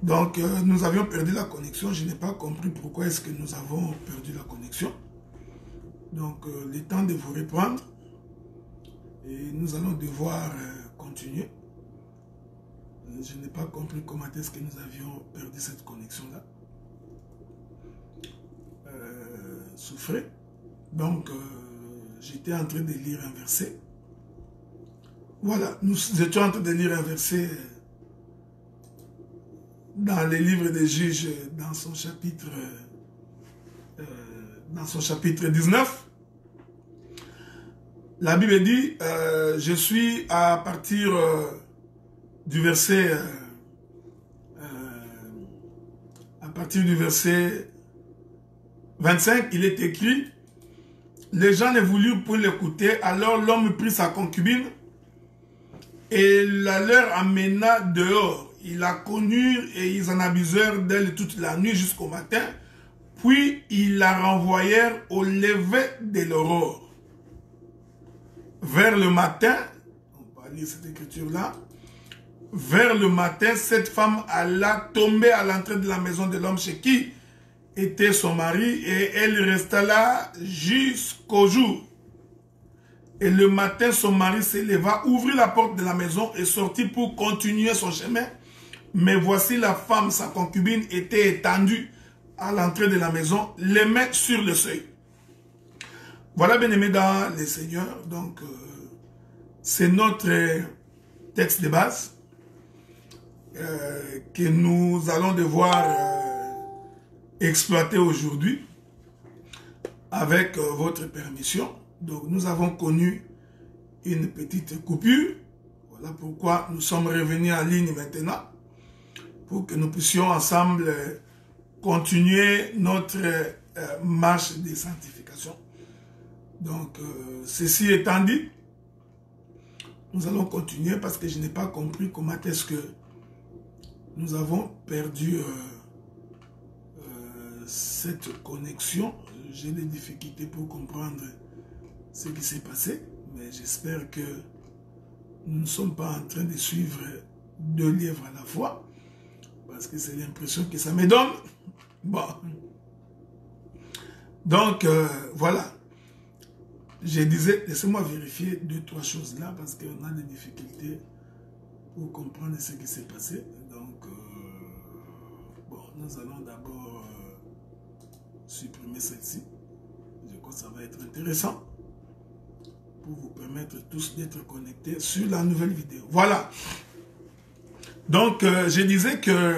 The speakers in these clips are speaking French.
Donc, nous avions perdu la connexion. Je n'ai pas compris pourquoi est-ce que nous avons perdu la connexion. Donc, le temps de vous reprendre. Et nous allons devoir continuer. Je n'ai pas compris comment est-ce que nous avions perdu cette connexion-là. Souffrez. Donc, j'étais en train de lire un verset. Voilà, nous étions en train de lire un verset dans les livres des Juges, dans son chapitre 19. La Bible dit, je suis à partir du verset 25, il est écrit, les gens ne voulurent point l'écouter, alors l'homme prit sa concubine et la leur amena dehors. Ils la connurent et ils en abusèrent d'elle toute la nuit jusqu'au matin, puis ils la renvoyèrent au lever de l'aurore. Vers le matin, on va lire cette écriture-là, vers le matin, cette femme alla tomber à l'entrée de la maison de l'homme chez qui était son mari, et elle resta là jusqu'au jour. Et le matin, son mari se leva, ouvrit la porte de la maison et sortit pour continuer son chemin. Mais voici la femme, sa concubine, était étendue à l'entrée de la maison, les mains sur le seuil. Voilà, bien aimé dans les seigneurs, donc c'est notre texte de base que nous allons devoir exploiter aujourd'hui avec votre permission. Donc nous avons connu une petite coupure. Voilà pourquoi nous sommes revenus en ligne maintenant, pour que nous puissions ensemble continuer notre marche de sanctification. Donc ceci étant dit, nous allons continuer parce que je n'ai pas compris comment est-ce que nous avons perdu cette connexion. J'ai des difficultés pour comprendre ce qui s'est passé, mais j'espère que nous ne sommes pas en train de suivre deux livres à la fois, parce que c'est l'impression que ça me donne. Bon. Donc, voilà. Je disais, laissez-moi vérifier deux, trois choses là, parce qu'on a des difficultés pour comprendre ce qui s'est passé. Donc, bon, nous allons d'abord supprimer celle-ci. Je crois que ça va être intéressant pour vous permettre tous d'être connectés sur la nouvelle vidéo. Voilà. Donc, je disais que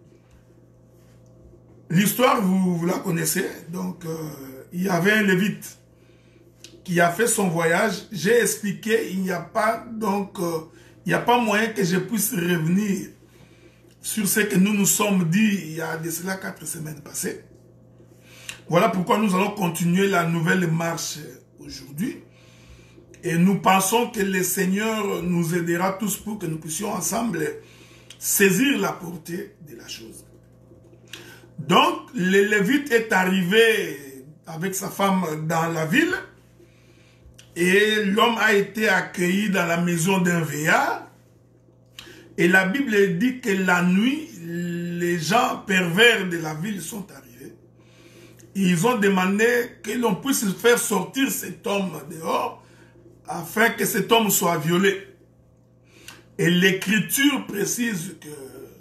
l'histoire, vous la connaissez. Donc, il y avait un Lévite qui a fait son voyage. J'ai expliqué, il n'y a pas, donc, il n'y a pas moyen que je puisse revenir sur ce que nous nous sommes dit il y a de cela 4 semaines passées. Voilà pourquoi nous allons continuer la nouvelle marche aujourd'hui. Et nous pensons que le Seigneur nous aidera tous pour que nous puissions ensemble saisir la portée de la chose. Donc, le Lévite est arrivé avec sa femme dans la ville et l'homme a été accueilli dans la maison d'un vieillard. Et la Bible dit que la nuit, les gens pervers de la ville sont arrivés. Ils ont demandé que l'on puisse faire sortir cet homme dehors afin que cet homme soit violé. Et l'Écriture précise que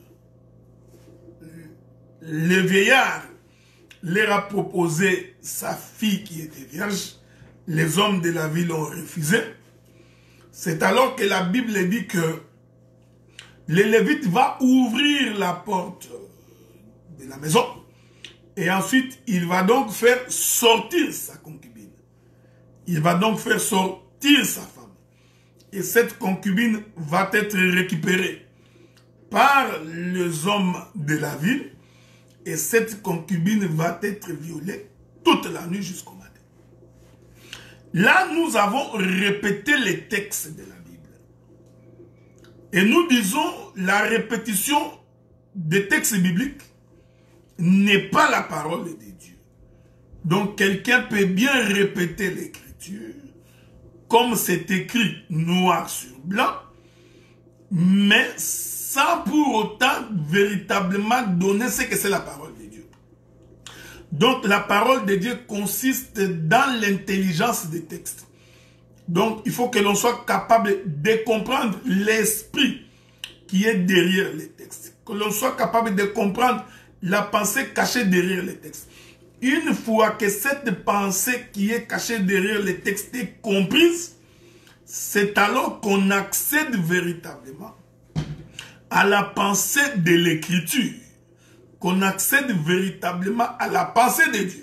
le vieillard leur a proposé sa fille qui était vierge. Les hommes de la ville ont refusé. C'est alors que la Bible dit que le Lévite va ouvrir la porte de la maison. Et ensuite, il va donc faire sortir sa concubine. Il va donc faire sortir sa femme. Et cette concubine va être récupérée par les hommes de la ville. Et cette concubine va être violée toute la nuit jusqu'au matin. Là, nous avons répété les textes de la Bible. Et nous disons, la répétition des textes bibliques n'est pas la parole de Dieu. Donc, quelqu'un peut bien répéter l'écriture comme c'est écrit noir sur blanc, mais sans pour autant véritablement donner ce que c'est la parole de Dieu. Donc la parole de Dieu consiste dans l'intelligence des textes. Donc il faut que l'on soit capable de comprendre l'esprit qui est derrière les textes. Que l'on soit capable de comprendre la pensée cachée derrière les textes. Une fois que cette pensée qui est cachée derrière les textes est comprise, c'est alors qu'on accède véritablement à la pensée de l'écriture, qu'on accède véritablement à la pensée de Dieu.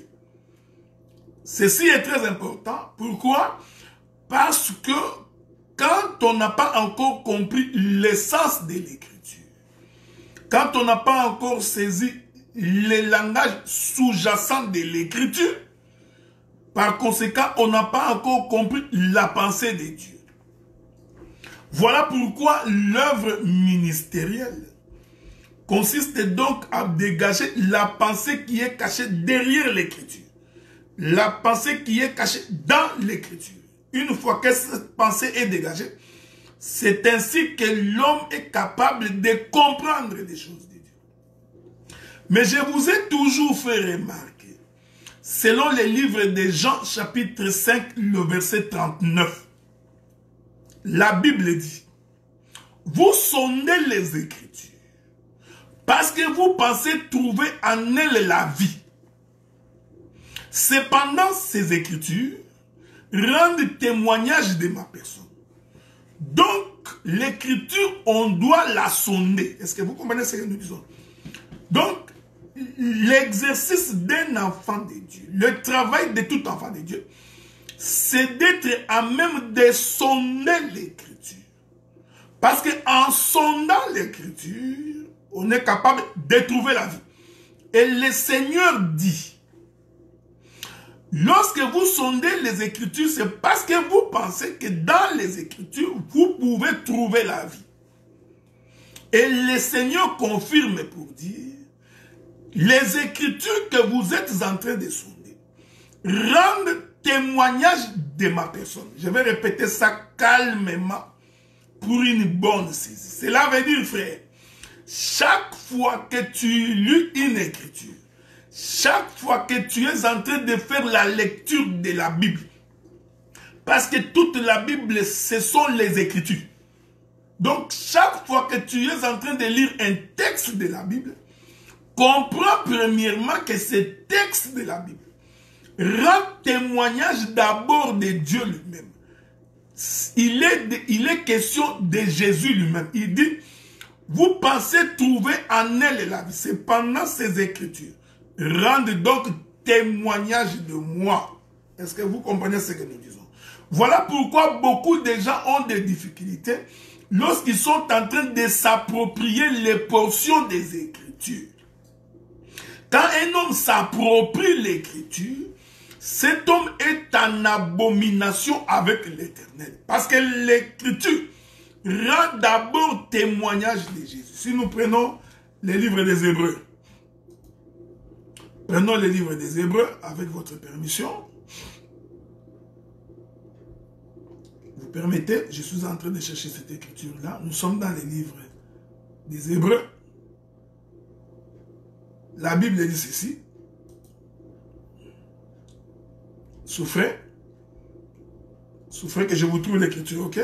Ceci est très important. Pourquoi? Parce que quand on n'a pas encore compris l'essence de l'écriture, quand on n'a pas encore saisi le langage sous-jacent de l'écriture, par conséquent, on n'a pas encore compris la pensée de Dieu. Voilà pourquoi l'œuvre ministérielle consiste donc à dégager la pensée qui est cachée derrière l'écriture. La pensée qui est cachée dans l'écriture. Une fois que cette pensée est dégagée, c'est ainsi que l'homme est capable de comprendre les choses de Dieu. Mais je vous ai toujours fait remarquer, selon les livres de Jean chapitre 5, le verset 39, la Bible dit, vous sondez les Écritures, parce que vous pensez trouver en elles la vie. Cependant, ces Écritures rendent témoignage de ma personne. Donc, l'écriture, on doit la sonder. Est-ce que vous comprenez ce que nous disons? Donc, l'exercice d'un enfant de Dieu, le travail de tout enfant de Dieu, c'est d'être à même de sonder l'écriture. Parce qu'en sondant l'écriture, on est capable de trouver la vie. Et le Seigneur dit, lorsque vous sondez les Écritures, c'est parce que vous pensez que dans les Écritures, vous pouvez trouver la vie. Et le Seigneur confirme pour dire, les Écritures que vous êtes en train de sonder rendent témoignage de ma personne. Je vais répéter ça calmement pour une bonne saisie. Cela veut dire, frère, chaque fois que tu lis une Écriture, chaque fois que tu es en train de faire la lecture de la Bible, parce que toute la Bible, ce sont les Écritures. Donc, chaque fois que tu es en train de lire un texte de la Bible, comprends premièrement que ce texte de la Bible rend témoignage d'abord de Dieu lui-même. Il est question de Jésus lui-même. Il dit, vous pensez trouver en elle la vie. Cependant, ces Écritures rendent donc témoignage de moi. Est-ce que vous comprenez ce que nous disons? Voilà pourquoi beaucoup de gens ont des difficultés lorsqu'ils sont en train de s'approprier les portions des Écritures. Quand un homme s'approprie l'Écriture, cet homme est en abomination avec l'Éternel. Parce que l'Écriture rend d'abord témoignage de Jésus. Si nous prenons les livres des Hébreux, prenons les livres des Hébreux avec votre permission. Vous permettez, je suis en train de chercher cette écriture-là. Nous sommes dans les livres des Hébreux. La Bible dit ceci. Souffrez. Souffrez que je vous trouve l'écriture, ok?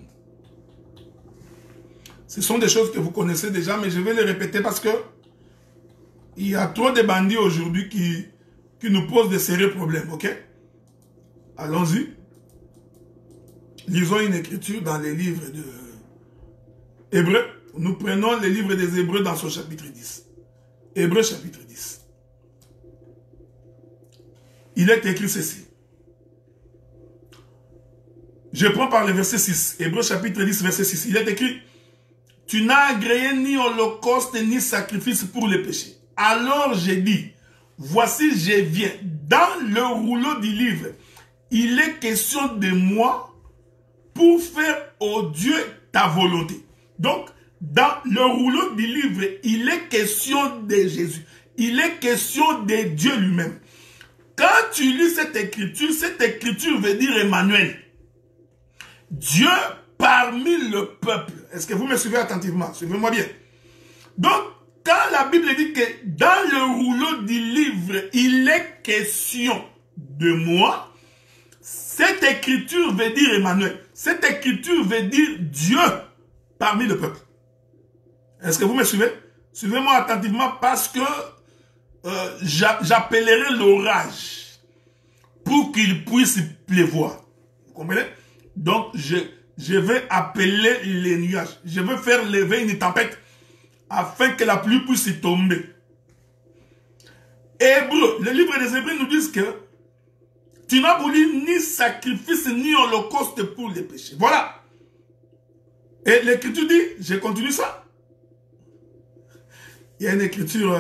Ce sont des choses que vous connaissez déjà, mais je vais les répéter parce que il y a trop de bandits aujourd'hui qui nous posent de sérieux problèmes, ok? Allons-y. Lisons une écriture dans les livres de Hébreux. Nous prenons les livres des Hébreux dans son chapitre 10. Hébreux chapitre 10. Il est écrit ceci. Je prends par le verset 6. Hébreux chapitre 10, verset 6. Il est écrit, tu n'as agréé ni holocauste ni sacrifice pour les péchés. Alors j'ai dit, voici je viens. Dans le rouleau du livre, il est question de moi pour faire, ô Dieu, ta volonté. Donc, dans le rouleau du livre, il est question de Jésus. Il est question de Dieu lui-même. Quand tu lis cette écriture veut dire Emmanuel. Dieu parmi le peuple. Est-ce que vous me suivez attentivement? Suivez-moi bien. Donc, quand la Bible dit que dans le rouleau du livre, il est question de moi, cette écriture veut dire Emmanuel. Cette écriture veut dire Dieu parmi le peuple. Est-ce que vous me suivez? Suivez-moi attentivement parce que j'appellerai l'orage pour qu'il puisse pleuvoir. Vous comprenez? Donc, je vais appeler les nuages. Je vais faire lever une tempête afin que la pluie puisse y tomber. Hébreux, le livre des Hébreux nous dit que tu n'as voulu ni sacrifice ni holocauste pour les péchés. Voilà. Et l'écriture dit, je continue ça. Il y a une écriture...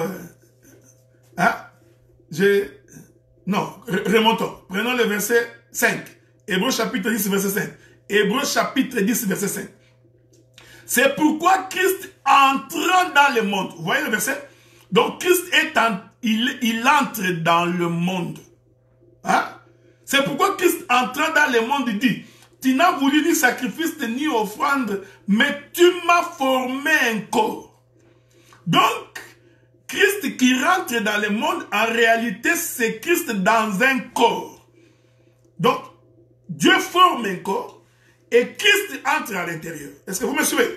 non, remontons. Prenons le verset 5. Hébreux chapitre 10, verset 5. Hébreux chapitre 10, verset 5. C'est pourquoi Christ entrant dans le monde. Vous voyez le verset? Donc Christ il entre dans le monde. Hein? C'est pourquoi Christ entrant dans le monde dit, tu n'as voulu ni sacrifice ni offrande, mais tu m'as formé un corps. Donc, Christ qui rentre dans le monde, en réalité, c'est Christ dans un corps. Donc, Dieu forme un corps et Christ entre à l'intérieur. Est-ce que vous me suivez?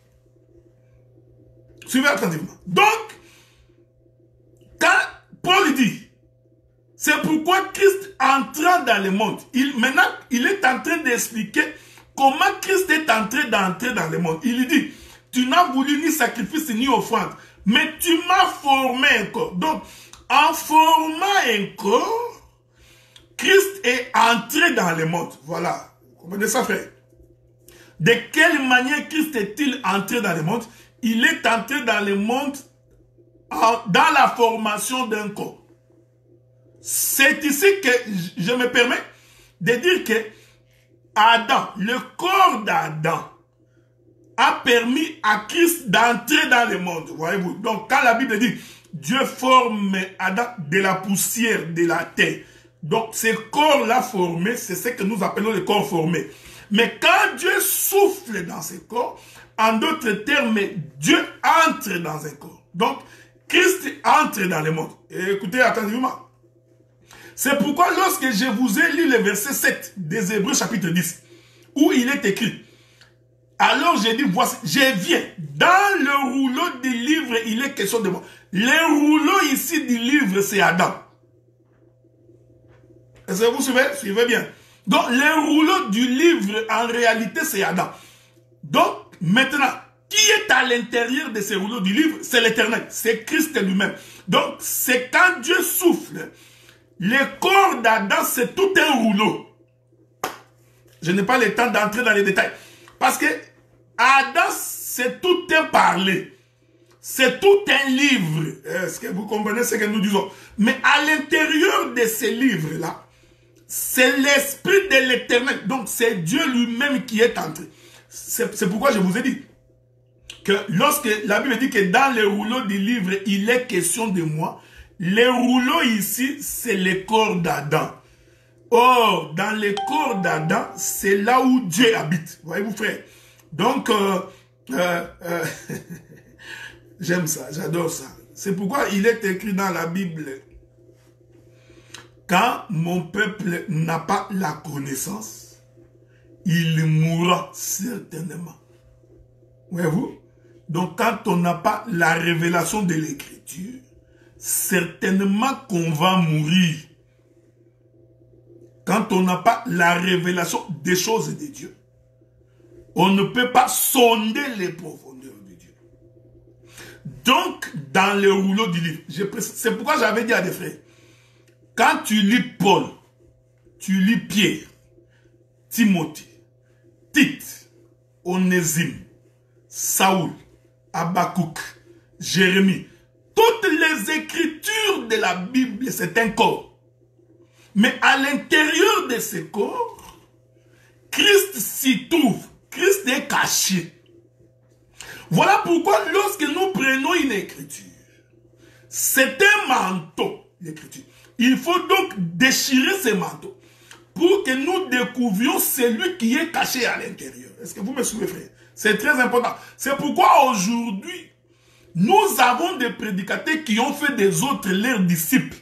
Suivez attentivement. Donc, quand Paul dit, c'est pourquoi Christ entrant dans le monde, maintenant, il est en train d'expliquer comment Christ est entré dans le monde. Il dit, tu n'as voulu ni sacrifice ni offrande, mais tu m'as formé un corps. Donc, en formant un corps, Christ est entré dans le monde. Voilà. Vous comprenez ça, frère? De quelle manière Christ est-il entré dans le monde? Il est entré dans le monde dans la formation d'un corps. C'est ici que je me permets de dire que Adam, le corps d'Adam, a permis à Christ d'entrer dans le monde. Voyez-vous? Donc, quand la Bible dit Dieu forme Adam de la poussière de la terre. Donc, ce corps-là formé, c'est ce que nous appelons le corps formé. Mais quand Dieu souffle dans ce corps, en d'autres termes, Dieu entre dans un corps. Donc, Christ entre dans le monde. Et écoutez attentivement. C'est pourquoi lorsque je vous ai lu le verset 7 des Hébreux chapitre 10, où il est écrit, alors j'ai dit, voici, je viens. Dans le rouleau du livre, il est question de moi. Le rouleau ici du livre, c'est Adam. Est-ce que vous suivez? Suivez bien. Donc, le rouleau du livre, en réalité, c'est Adam. Donc, maintenant, qui est à l'intérieur de ce rouleau du livre? C'est l'Éternel. C'est Christ lui-même. Donc, c'est quand Dieu souffle. Le corps d'Adam, c'est tout un rouleau. Je n'ai pas le temps d'entrer dans les détails. Parce que Adam, c'est tout un parler. C'est tout un livre. Est-ce que vous comprenez ce que nous disons? Mais à l'intérieur de ce livre-là, c'est l'esprit de l'Éternel. Donc, c'est Dieu lui-même qui est entré. C'est pourquoi je vous ai dit que lorsque la Bible dit que dans le rouleau du livre, il est question de moi, le rouleau ici, c'est le corps d'Adam. Or, dans le corps d'Adam, c'est là où Dieu habite. Voyez-vous, frère? Donc, j'aime ça, j'adore ça. C'est pourquoi il est écrit dans la Bible, quand mon peuple n'a pas la connaissance, il mourra certainement. Voyez-vous? Donc, quand on n'a pas la révélation de l'Écriture, certainement qu'on va mourir. Quand on n'a pas la révélation des choses de Dieu, on ne peut pas sonder les profondeurs de Dieu. Donc, dans le rouleau du livre, c'est pourquoi j'avais dit à des frères, quand tu lis Paul, tu lis Pierre, Timothée, Tite, Onésime, Saoul, Habakkuk, Jérémie, toutes les écritures de la Bible, c'est un corps. Mais à l'intérieur de ce corps, Christ s'y trouve. Christ est caché. Voilà pourquoi lorsque nous prenons une écriture, c'est un manteau, l'écriture. Il faut donc déchirer ce manteau pour que nous découvrions celui qui est caché à l'intérieur. Est-ce que vous me suivez, frère? C'est très important. C'est pourquoi aujourd'hui, Nous avons des prédicateurs qui ont fait des autres leurs disciples.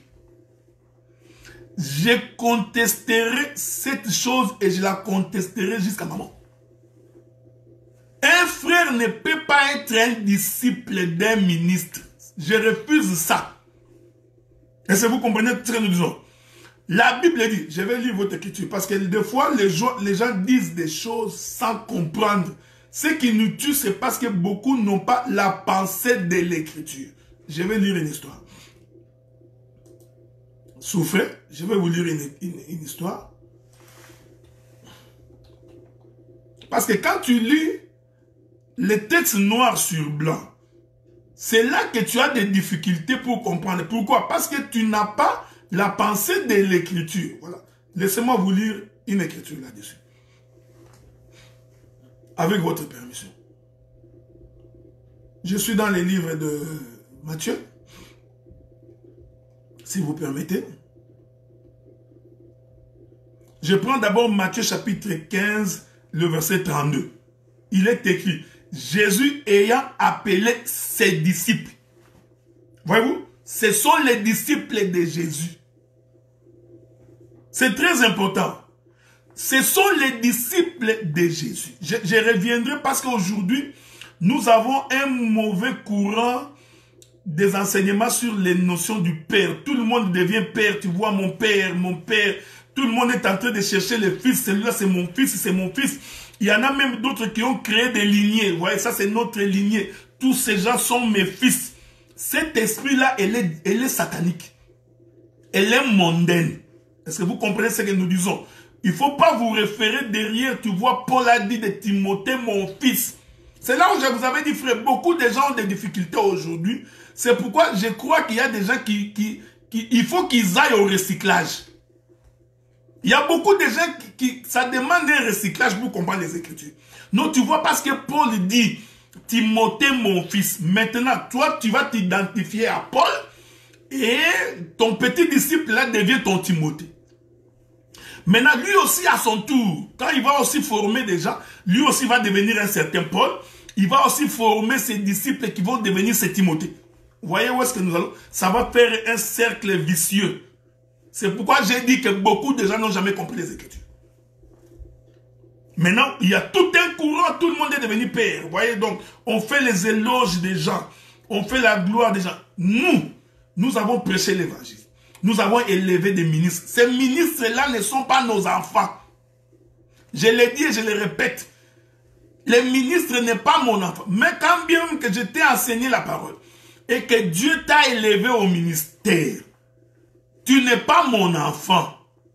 Je contesterai cette chose et je la contesterai jusqu'à ma mort. Un frère ne peut pas être un disciple d'un ministre. Je refuse ça. Est-ce que vous comprenez ce que nous disons? La Bible dit, je vais lire votre écriture, parce que des fois, les gens disent des choses sans comprendre. Ce qui nous tue, c'est parce que beaucoup n'ont pas la pensée de l'écriture. Je vais lire une histoire. Souffrez, je vais vous lire une histoire. Parce que quand tu lis les textes noirs sur blanc, c'est là que tu as des difficultés pour comprendre. Pourquoi? Parce que tu n'as pas la pensée de l'écriture. Voilà. Laissez-moi vous lire une écriture là-dessus. Avec votre permission. Je suis dans les livres de Matthieu. Si vous permettez. Je prends d'abord Matthieu chapitre 15, le verset 32. Il est écrit, Jésus ayant appelé ses disciples. Voyez-vous, ce sont les disciples de Jésus. C'est très important. Ce sont les disciples de Jésus. Je reviendrai parce qu'aujourd'hui, nous avons un mauvais courant des enseignements sur les notions du père. Tout le monde devient père. Tu vois, mon père, mon père. Tout le monde est en train de chercher le fils. Celui-là, c'est mon fils, c'est mon fils. Il y en a même d'autres qui ont créé des lignées. Vous voyez, ça, c'est notre lignée. Tous ces gens sont mes fils. Cet esprit-là, elle est satanique. Elle est mondaine. Est-ce que vous comprenez ce que nous disons? Il ne faut pas vous référer derrière. Tu vois, Paul a dit de Timothée, mon fils. C'est là où je vous avais dit, frère, beaucoup de gens ont des difficultés aujourd'hui. C'est pourquoi je crois qu'il y a des gens il faut qu'ils aillent au recyclage. Il y a beaucoup de gens ça demande un recyclage pour comprendre les Écritures. Non, tu vois, parce que Paul dit, Timothée, mon fils. Maintenant, toi, tu vas t'identifier à Paul et ton petit disciple là devient ton Timothée. Maintenant, lui aussi, à son tour, quand il va aussi former des gens, lui aussi va devenir un certain Paul. Il va aussi former ses disciples qui vont devenir ses Timothée. Vous voyez où est-ce que nous allons? Ça va faire un cercle vicieux. C'est pourquoi j'ai dit que beaucoup de gens n'ont jamais compris les Écritures. Maintenant, il y a tout un courant, tout le monde est devenu père. Vous voyez, donc, on fait les éloges des gens. On fait la gloire des gens. Nous avons prêché l'évangile. Nous avons élevé des ministres. Ces ministres-là ne sont pas nos enfants. Je l'ai dit et je le répète. Les ministres n'est pas mon enfant. Mais quand bien que je t'ai enseigné la parole et que Dieu t'a élevé au ministère, tu n'es pas mon enfant.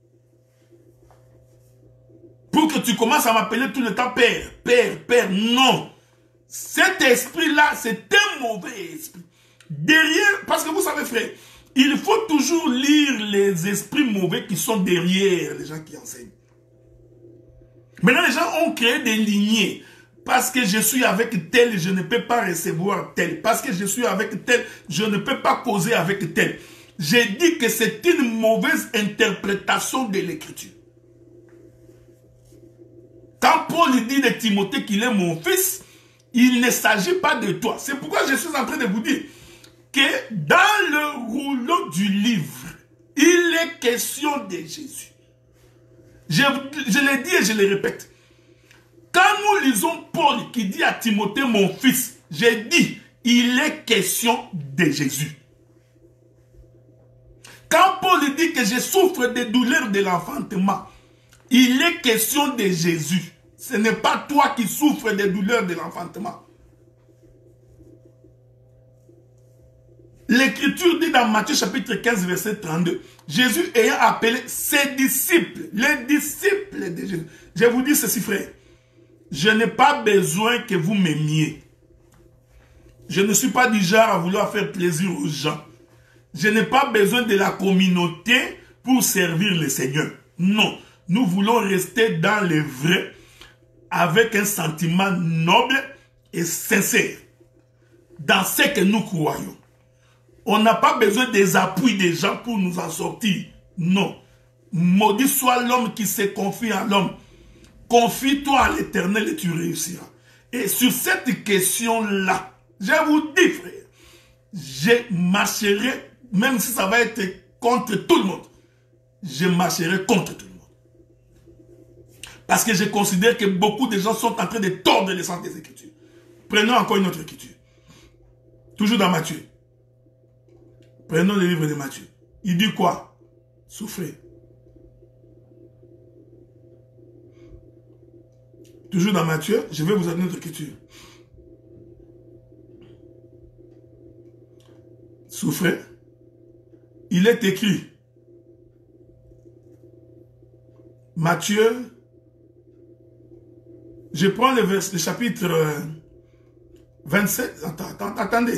Pour que tu commences à m'appeler tout le temps père, père, père, non. Cet esprit-là, c'est un mauvais esprit. Derrière, parce que vous savez, frère, il faut toujours lire les esprits mauvais qui sont derrière les gens qui enseignent. Maintenant, les gens ont créé des lignées. Parce que je suis avec tel, je ne peux pas recevoir tel. Parce que je suis avec tel, je ne peux pas causer avec tel. J'ai dit que c'est une mauvaise interprétation de l'écriture. Quand Paul dit de Timothée qu'il est mon fils, il ne s'agit pas de toi. C'est pourquoi je suis en train de vous dire que dans le rouleau du livre, il est question de Jésus. Je l'ai dit et je le répète. Quand nous lisons Paul qui dit à Timothée, mon fils, j'ai dit, il est question de Jésus. Quand Paul dit que je souffre des douleurs de l'enfantement, il est question de Jésus. Ce n'est pas toi qui souffres des douleurs de l'enfantement. L'Écriture dit dans Matthieu chapitre 15, verset 32, Jésus ayant appelé ses disciples, les disciples de Jésus. Je vous dis ceci, frère. Je n'ai pas besoin que vous m'aimiez. Je ne suis pas du genre à vouloir faire plaisir aux gens. Je n'ai pas besoin de la communauté pour servir le Seigneur. Non, nous voulons rester dans le vrai avec un sentiment noble et sincère dans ce que nous croyons. On n'a pas besoin des appuis des gens pour nous en sortir. Non. Maudit soit l'homme qui se confie à l'homme. Confie-toi à l'Éternel et tu réussiras. Et sur cette question-là, je vous dis, frère, je marcherai, même si ça va être contre tout le monde, je marcherai contre tout le monde. Parce que je considère que beaucoup de gens sont en train de tordre le sens des Écritures. Prenons encore une autre écriture. Toujours dans Matthieu. Prenons le livre de Matthieu. Il dit quoi? Souffrez. Toujours dans Matthieu, je vais vous donner notre écriture. Souffrez. Il est écrit. Matthieu, je prends le chapitre 27. Attendez.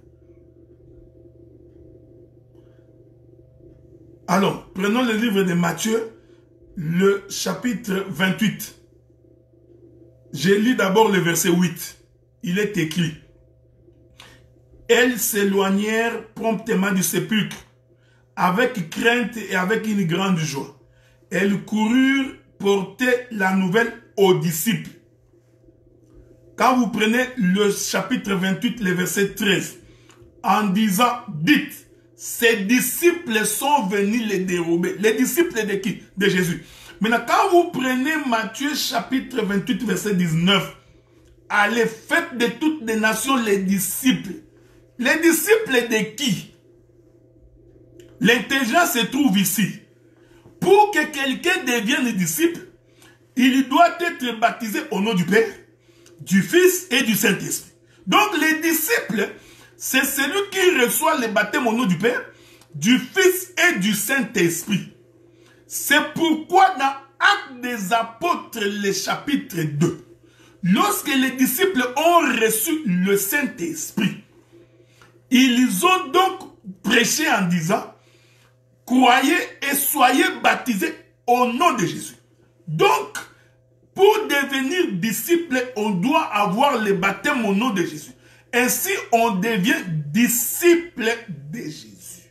Alors, prenons le livre de Matthieu, le chapitre 28. Je lis d'abord le verset 8. Il est écrit. Elles s'éloignèrent promptement du sépulcre, avec crainte et avec une grande joie. Elles coururent porter la nouvelle aux disciples. Quand vous prenez le chapitre 28, le verset 13, en disant, dites, ces disciples sont venus les dérober. Les disciples de qui? De Jésus. Maintenant, quand vous prenez Matthieu chapitre 28, verset 19, allez, faites de toutes les nations les disciples. Les disciples de qui? L'intelligence se trouve ici. Pour que quelqu'un devienne disciple, il doit être baptisé au nom du Père, du Fils et du Saint-Esprit. Donc les disciples, c'est celui qui reçoit le baptême au nom du Père, du Fils et du Saint-Esprit. C'est pourquoi dans Actes des Apôtres, le chapitre 2, lorsque les disciples ont reçu le Saint-Esprit, ils ont donc prêché en disant, croyez et soyez baptisés au nom de Jésus. Donc, pour devenir disciple, on doit avoir le baptême au nom de Jésus. Ainsi, on devient disciple de Jésus.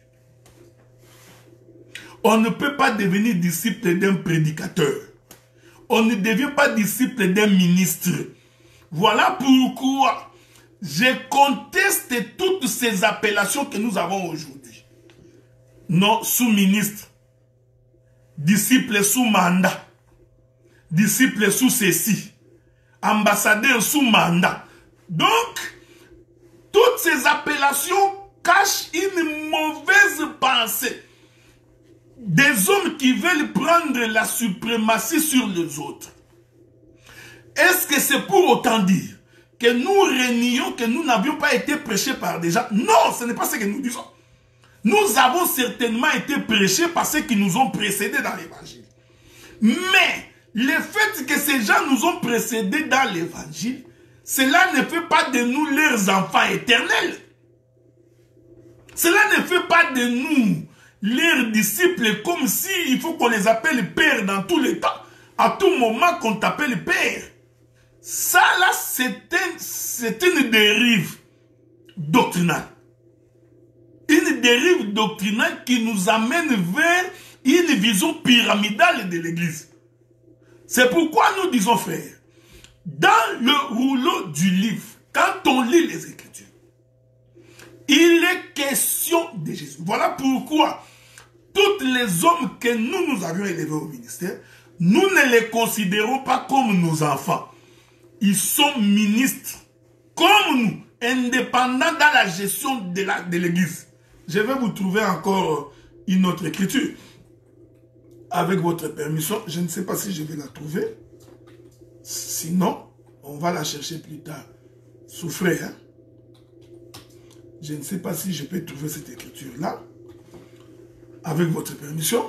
On ne peut pas devenir disciple d'un prédicateur. On ne devient pas disciple d'un ministre. Voilà pourquoi je conteste toutes ces appellations que nous avons aujourd'hui. Non, sous-ministre, disciple sous mandat, disciple sous ceci, ambassadeur sous mandat. Donc, toutes ces appellations cachent une mauvaise pensée des hommes qui veulent prendre la suprématie sur les autres. Est-ce que c'est pour autant dire que nous rénions que nous n'avions pas été prêchés par des gens? Non, ce n'est pas ce que nous disons. Nous avons certainement été prêchés par ceux qui nous ont précédés dans l'évangile. Mais le fait que ces gens nous ont précédés dans l'évangile, cela ne fait pas de nous leurs enfants éternels. Cela ne fait pas de nous leurs disciples comme si il faut qu'on les appelle père dans tous les temps. À tout moment qu'on t'appelle père. Ça là, c'est une dérive doctrinale. Une dérive doctrinale qui nous amène vers une vision pyramidale de l'Église. C'est pourquoi nous disons, frère, dans le rouleau du livre, quand on lit les Écritures, il est question de Jésus. Voilà pourquoi tous les hommes que nous avions élevés au ministère, nous ne les considérons pas comme nos enfants. Ils sont ministres comme nous, indépendants dans la gestion de l'Église. Je vais vous trouver encore une autre écriture. Avec votre permission, je ne sais pas si je vais la trouver. Sinon, on va la chercher plus tard. Souffrez, hein? Je ne sais pas si je peux trouver cette écriture-là. Avec votre permission.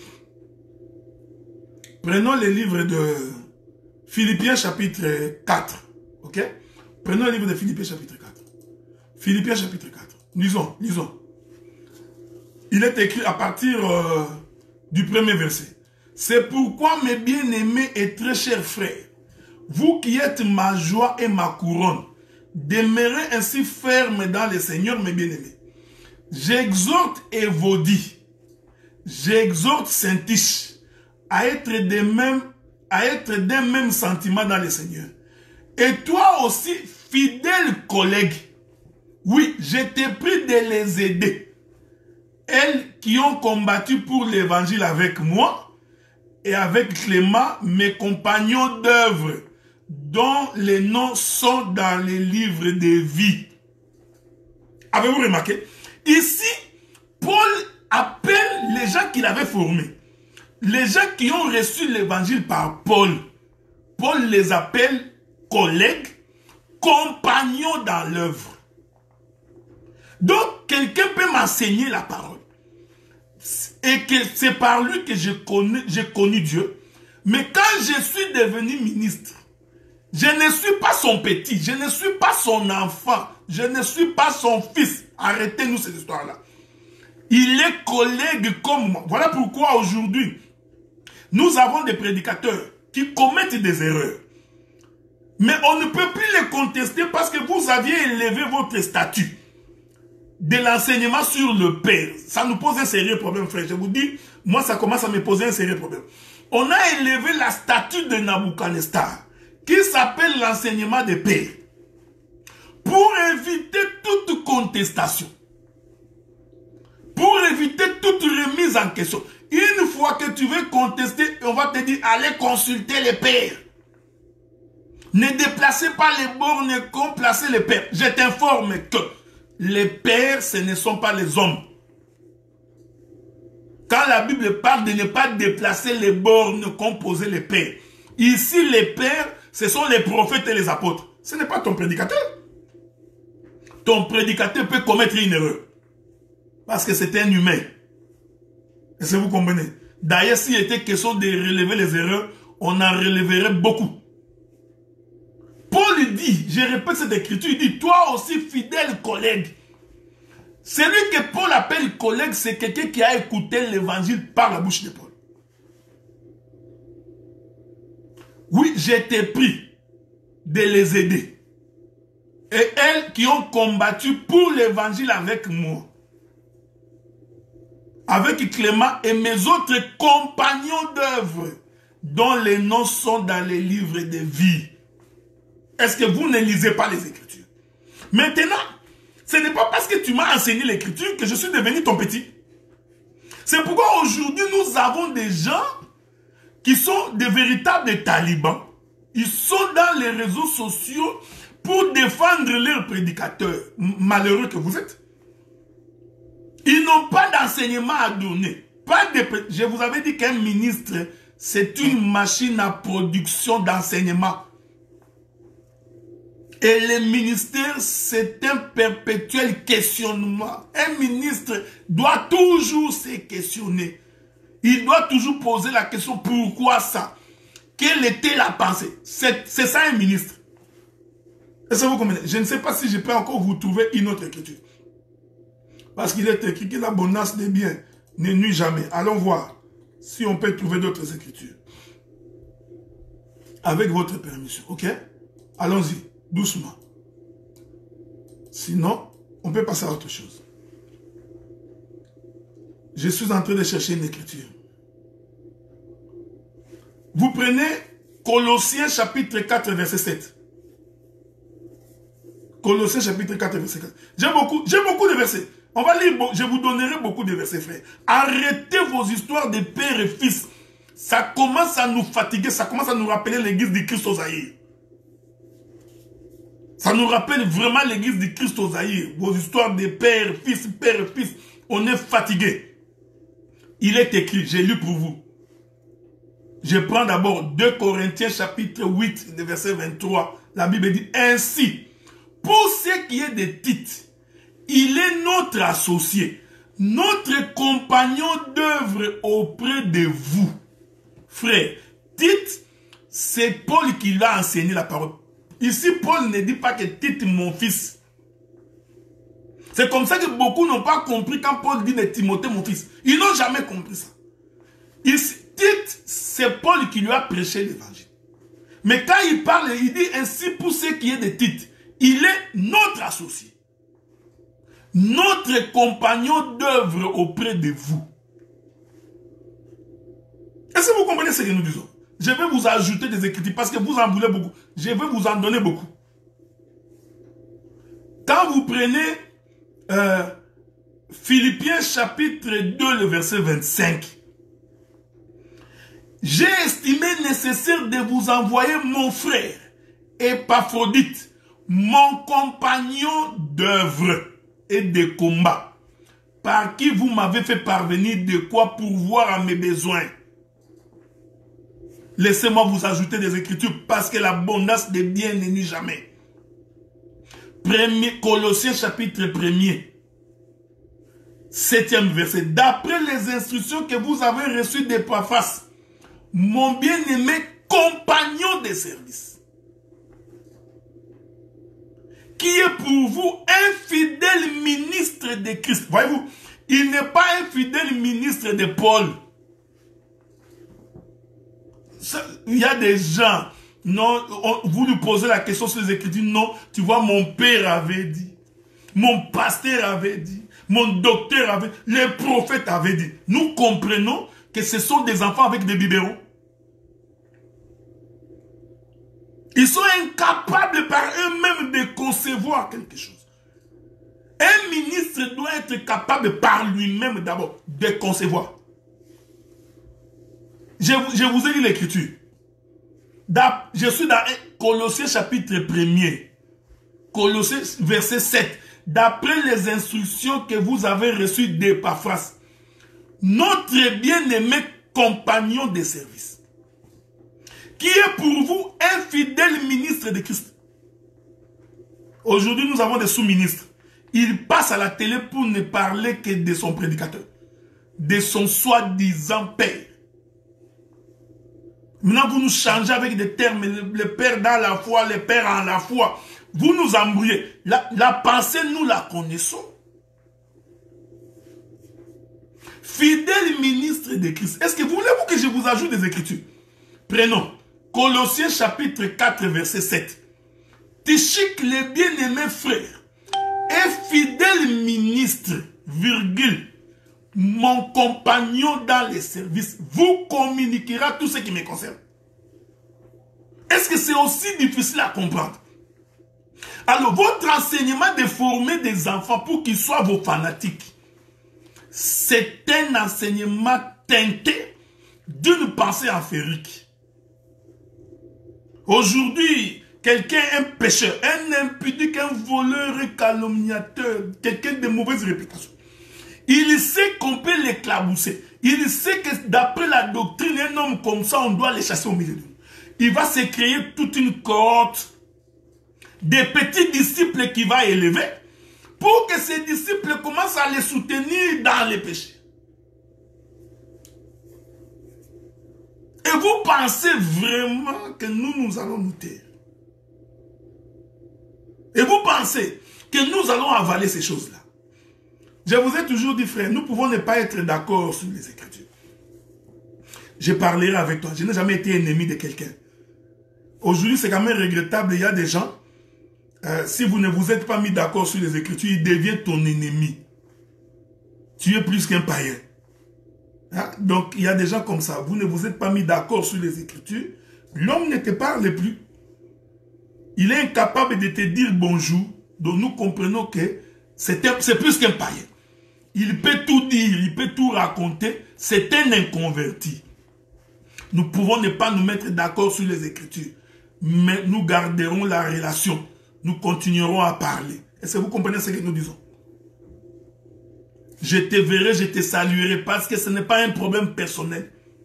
Prenons le livre de Philippiens chapitre 4. Ok? Prenons le livre de Philippiens chapitre 4. Philippiens chapitre 4. Lisons. Il est écrit à partir du premier verset. C'est pourquoi, mes bien-aimés et très chers frères, vous qui êtes ma joie et ma couronne, demeurez ainsi fermes dans le Seigneur, mes bien-aimés. J'exhorte Évodie, j'exhorte Syntyche à être d'un même sentiment dans le Seigneur. Et toi aussi, fidèle collègue, Oui, j'étais pris de les aider. Elles qui ont combattu pour l'évangile avec moi et avec Clément, mes compagnons d'œuvre, dont les noms sont dans les livres de vie. Avez-vous remarqué? Ici, Paul appelle les gens qu'il avait formés. Les gens qui ont reçu l'évangile par Paul. Paul les appelle collègues, compagnons dans l'œuvre. Donc, quelqu'un peut m'enseigner la parole. Et que c'est par lui que j'ai connu Dieu. Mais quand je suis devenu ministre, je ne suis pas son petit, je ne suis pas son enfant, je ne suis pas son fils. Arrêtez-nous cette histoire-là. Il est collègue comme moi. Voilà pourquoi aujourd'hui, nous avons des prédicateurs qui commettent des erreurs. Mais on ne peut plus les contester parce que vous aviez élevé votre statut de l'enseignement sur le Père. Ça nous pose un sérieux problème, frère. Je vous dis, moi, ça commence à me poser un sérieux problème. On a élevé la statue de Nabuchodonosor, qui s'appelle l'enseignement des Pères, pour éviter toute contestation, pour éviter toute remise en question. Une fois que tu veux contester, on va te dire, allez consulter les pères. Ne déplacez pas les bornes comme placez les pères. Je t'informe que les pères, ce ne sont pas les hommes. Quand la Bible parle de ne pas déplacer les bornes qu'ont posé les pères, ici les pères, ce sont les prophètes et les apôtres. Ce n'est pas ton prédicateur. Ton prédicateur peut commettre une erreur. Parce que c'est un humain. Est-ce que vous comprenez? D'ailleurs, s'il était question de relever les erreurs, on en relèverait beaucoup. Paul dit, je répète cette écriture, il dit, toi aussi fidèle collègue. Celui que Paul appelle collègue, c'est quelqu'un qui a écouté l'évangile par la bouche de Paul. Oui, j'ai été pris de les aider. Et elles qui ont combattu pour l'évangile avec moi, avec Clément et mes autres compagnons d'œuvre, dont les noms sont dans les livres de vie. Est-ce que vous ne lisez pas les Écritures? Maintenant, ce n'est pas parce que tu m'as enseigné l'Écriture que je suis devenu ton petit. C'est pourquoi aujourd'hui, nous avons des gens qui sont des véritables talibans. Ils sont dans les réseaux sociaux pour défendre leurs prédicateurs. Malheureux que vous êtes. Ils n'ont pas d'enseignement à donner. Je vous avais dit qu'un ministre, c'est une machine à production d'enseignement. Et le ministère, c'est un perpétuel questionnement. Un ministre doit toujours se questionner. Il doit toujours poser la question, pourquoi ça? Quelle était la pensée? C'est ça un ministre. Est-ce que vous comprenez? Je ne sais pas si je peux encore vous trouver une autre écriture. Parce qu'il est écrit que l'abondance des biens ne nuit jamais. Allons voir si on peut trouver d'autres écritures. Avec votre permission, ok? Allons-y, doucement. Sinon, on peut passer à autre chose. Je suis en train de chercher une écriture. Vous prenez Colossiens chapitre 4, verset 7. Colossiens chapitre 4, verset 4. J'ai beaucoup de versets. On va lire, je vous donnerai beaucoup de versets, frères. Arrêtez vos histoires de père et fils. Ça commence à nous fatiguer, ça commence à nous rappeler l'église du Christ aux Zaïre. Ça nous rappelle vraiment l'église du Christ aux Zaïre. Vos histoires de père, fils, on est fatigué. Il est écrit, j'ai lu pour vous. Je prends d'abord 2 Corinthiens chapitre 8, verset 23. La Bible dit, ainsi, pour ce qui est de Tite, il est notre associé, notre compagnon d'œuvre auprès de vous. Frère, Tite, c'est Paul qui l'a enseigné la parole. Ici, Paul ne dit pas que Tite, mon fils. C'est comme ça que beaucoup n'ont pas compris quand Paul dit de Timothée, mon fils. Ils n'ont jamais compris ça. Ici, Tite, c'est Paul qui lui a prêché l'évangile. Mais quand il parle, il dit ainsi pour ce qui est de Tite, il est notre associé. Notre compagnon d'œuvre auprès de vous. Est-ce que vous comprenez ce que nous disons? Je vais vous ajouter des écritures parce que vous en voulez beaucoup. Je vais vous en donner beaucoup. Quand vous prenez Philippiens chapitre 2, le verset 25, j'ai estimé nécessaire de vous envoyer mon frère, Épaphrodite, mon compagnon d'œuvre et de combat, par qui vous m'avez fait parvenir de quoi pourvoir à mes besoins. Laissez-moi vous ajouter des écritures, parce que l'abondance des biens n'est nuit jamais. Colossiens chapitre 1er, 7e verset. D'après les instructions que vous avez reçues d'Épaphras, mon bien-aimé compagnon de service, qui est pour vous un fidèle ministre de Christ. Voyez-vous, il n'est pas un fidèle ministre de Paul. Il y a des gens, non, vous lui posez la question sur les Écritures, non, tu vois, mon père avait dit, mon pasteur avait dit, mon docteur avait dit, les prophètes avaient dit. Nous comprenons que ce sont des enfants avec des biberons. Ils sont incapables par eux-mêmes de concevoir quelque chose. Un ministre doit être capable par lui-même d'abord de concevoir. Je vous ai dit l'écriture. Je suis dans Colossiens chapitre 1er. Colossiens verset 7. D'après les instructions que vous avez reçues d'Épaphras, notre bien-aimé compagnon de service, qui est pour vous un fidèle ministre de Christ. Aujourd'hui, nous avons des sous-ministres. Il passe à la télé pour ne parler que de son prédicateur, de son soi-disant père. Maintenant, vous nous changez avec des termes, le père dans la foi, le père en la foi. Vous nous embrouillez. La pensée, nous la connaissons. Fidèle ministre de Christ. Est-ce que vous voulez-vous que je vous ajoute des écritures? Prenons Colossiens chapitre 4, verset 7. Tychik, le bien-aimé frère, est fidèle ministre, virgule, mon compagnon dans les services, vous communiquera tout ce qui me concerne. Est-ce que c'est aussi difficile à comprendre? Alors, votre enseignement de former des enfants pour qu'ils soient vos fanatiques, c'est un enseignement teinté d'une pensée enférique. Aujourd'hui, quelqu'un, un pécheur, un impudique, un voleur, un calomniateur, quelqu'un de mauvaise réputation, il sait qu'on peut l'éclabousser. Il sait que d'après la doctrine, un homme comme ça, on doit les chasser au milieu de nous. Il va se créer toute une cohorte de petits disciples qu'il va élever pour que ces disciples commencent à les soutenir dans les péchés. Et vous pensez vraiment que nous allons nous taire? Et vous pensez que nous allons avaler ces choses-là? Je vous ai toujours dit, frère, nous pouvons ne pas être d'accord sur les Écritures. Je parlerai avec toi. Je n'ai jamais été ennemi de quelqu'un. Aujourd'hui, c'est quand même regrettable. Il y a des gens, si vous ne vous êtes pas mis d'accord sur les Écritures, ils deviennent ton ennemi. Tu es plus qu'un païen. Hein? Donc, il y a des gens comme ça. Vous ne vous êtes pas mis d'accord sur les Écritures. L'homme ne te parle plus. Il est incapable de te dire bonjour. Donc, nous comprenons que c'est plus qu'un païen. Il peut tout dire, il peut tout raconter. C'est un inconverti. Nous pouvons ne pas nous mettre d'accord sur les Écritures. Mais nous garderons la relation. Nous continuerons à parler. Est-ce que vous comprenez ce que nous disons? Je te verrai, je te saluerai parce que ce n'est pas un problème personnel.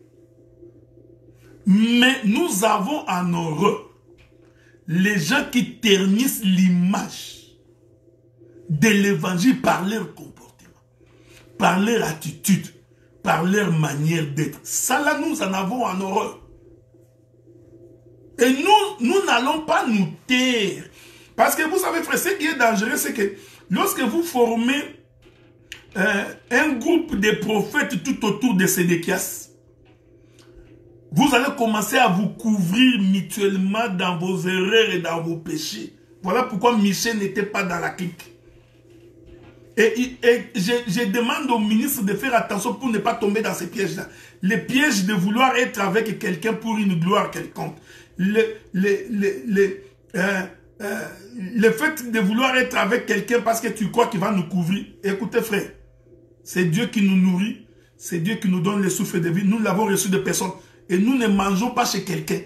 Mais nous avons en horreur les gens qui ternissent l'image de l'évangile par leur comportement, par leur attitude, par leur manière d'être. Ça là, nous en avons en horreur. Et nous n'allons pas nous taire. Parce que vous savez, frère, ce qui est dangereux, c'est que lorsque vous formez un groupe de prophètes tout autour de Sédéchias, vous allez commencer à vous couvrir mutuellement dans vos erreurs et dans vos péchés. Voilà pourquoi Michel n'était pas dans la clique. Et je demande au ministre de faire attention pour ne pas tomber dans ces pièges-là. Les pièges de vouloir être avec quelqu'un pour une gloire quelconque. le fait de vouloir être avec quelqu'un parce que tu crois qu'il va nous couvrir. Écoutez frère, c'est Dieu qui nous nourrit, c'est Dieu qui nous donne le souffle de vie. Nous l'avons reçu de personne et nous ne mangeons pas chez quelqu'un.